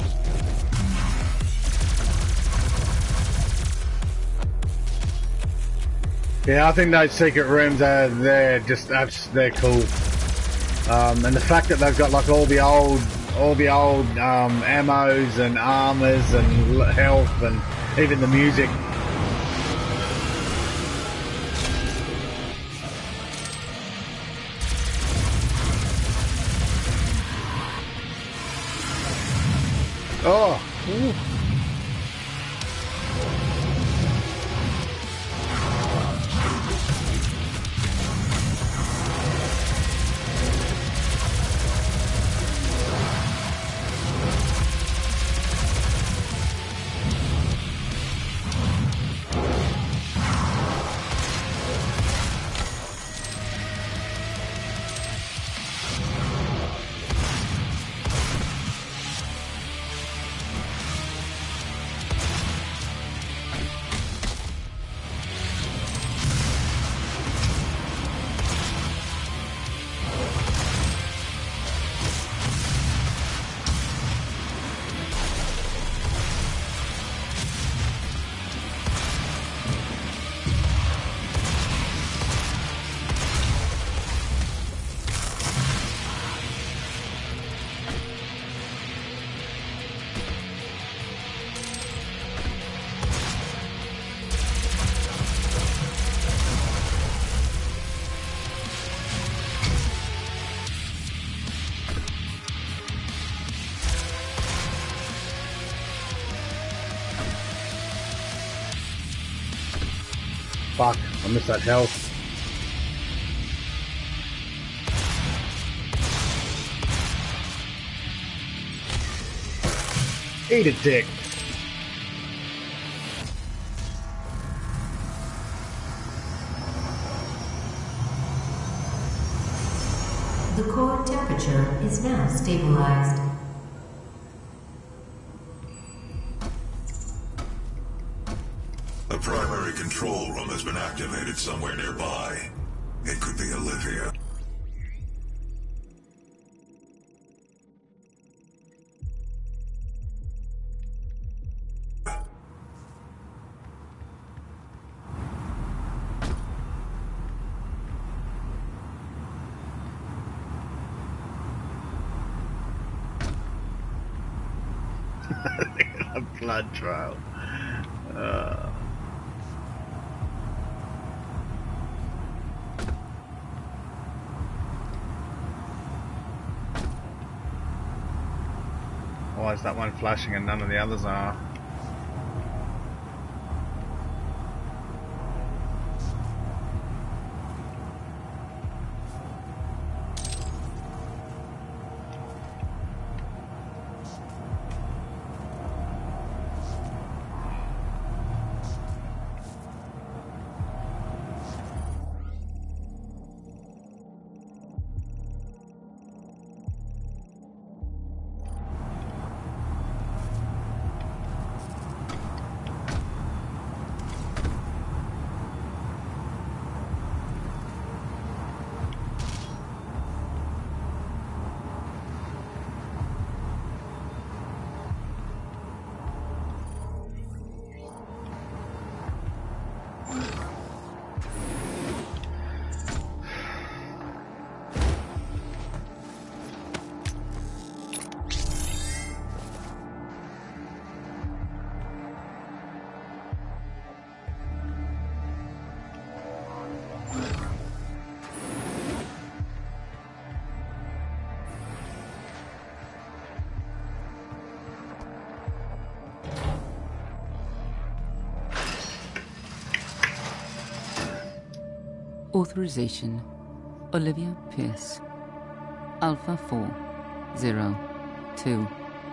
Speaker 5: Yeah, I think those secret rooms are, they're just, they're cool. Um, and the fact that they've got like all the old, all the old um, ammos and armors and health and even the music. Oh, ooh. Fuck, I missed that health. Eat a dick.
Speaker 3: The core temperature is now stabilized.
Speaker 4: The primary control room has been activated somewhere nearby. It could be Olivia.
Speaker 5: A blood trail. Uh. Why is that one flashing and none of the others are?
Speaker 2: Authorization, Olivia Pierce. Alpha four zero two.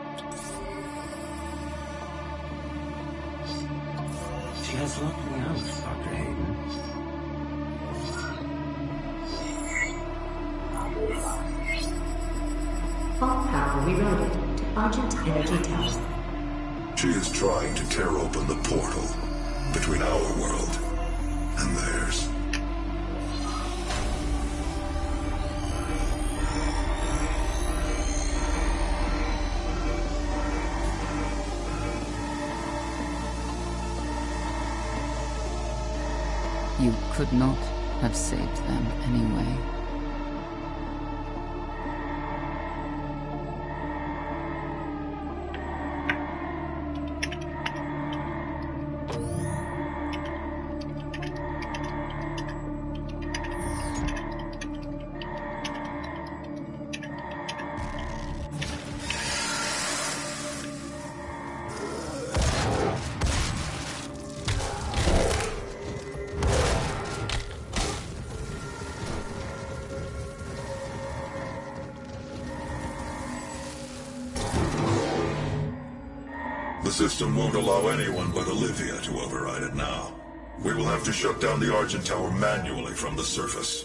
Speaker 7: She has locked me out, Doctor Hayden.
Speaker 3: All power rerouted to Argent Energy Tower.
Speaker 4: She is trying to tear open the portal between our world and theirs.
Speaker 2: You could not have saved them anyway.
Speaker 4: The system won't allow anyone but Olivia to override it now. We will have to shut down the Argent Tower manually from the surface.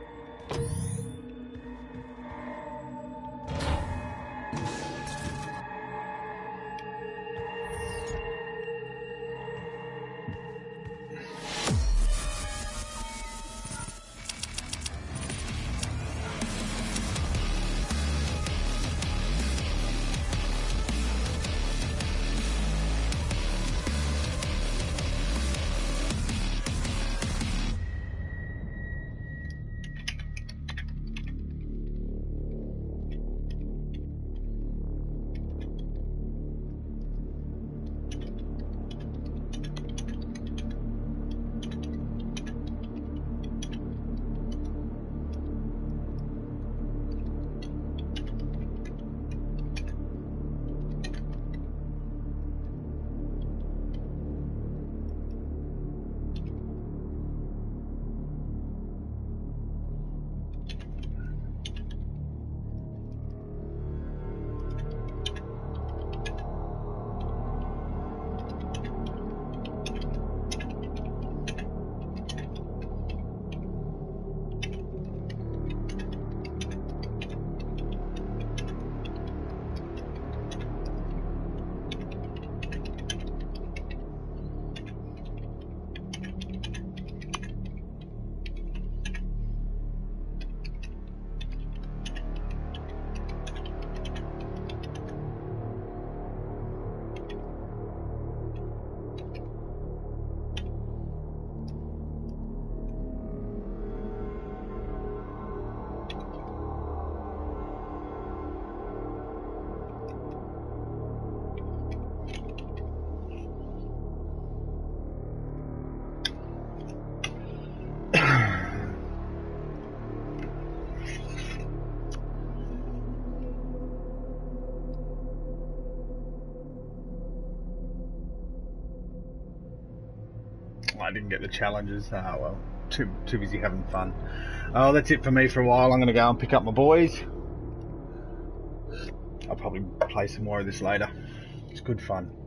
Speaker 5: I didn't get the challenges. Ah, well, too too busy having fun. Oh, that's it for me for a while. I'm going to go and pick up my boys. I'll probably play some more of this later. It's good fun.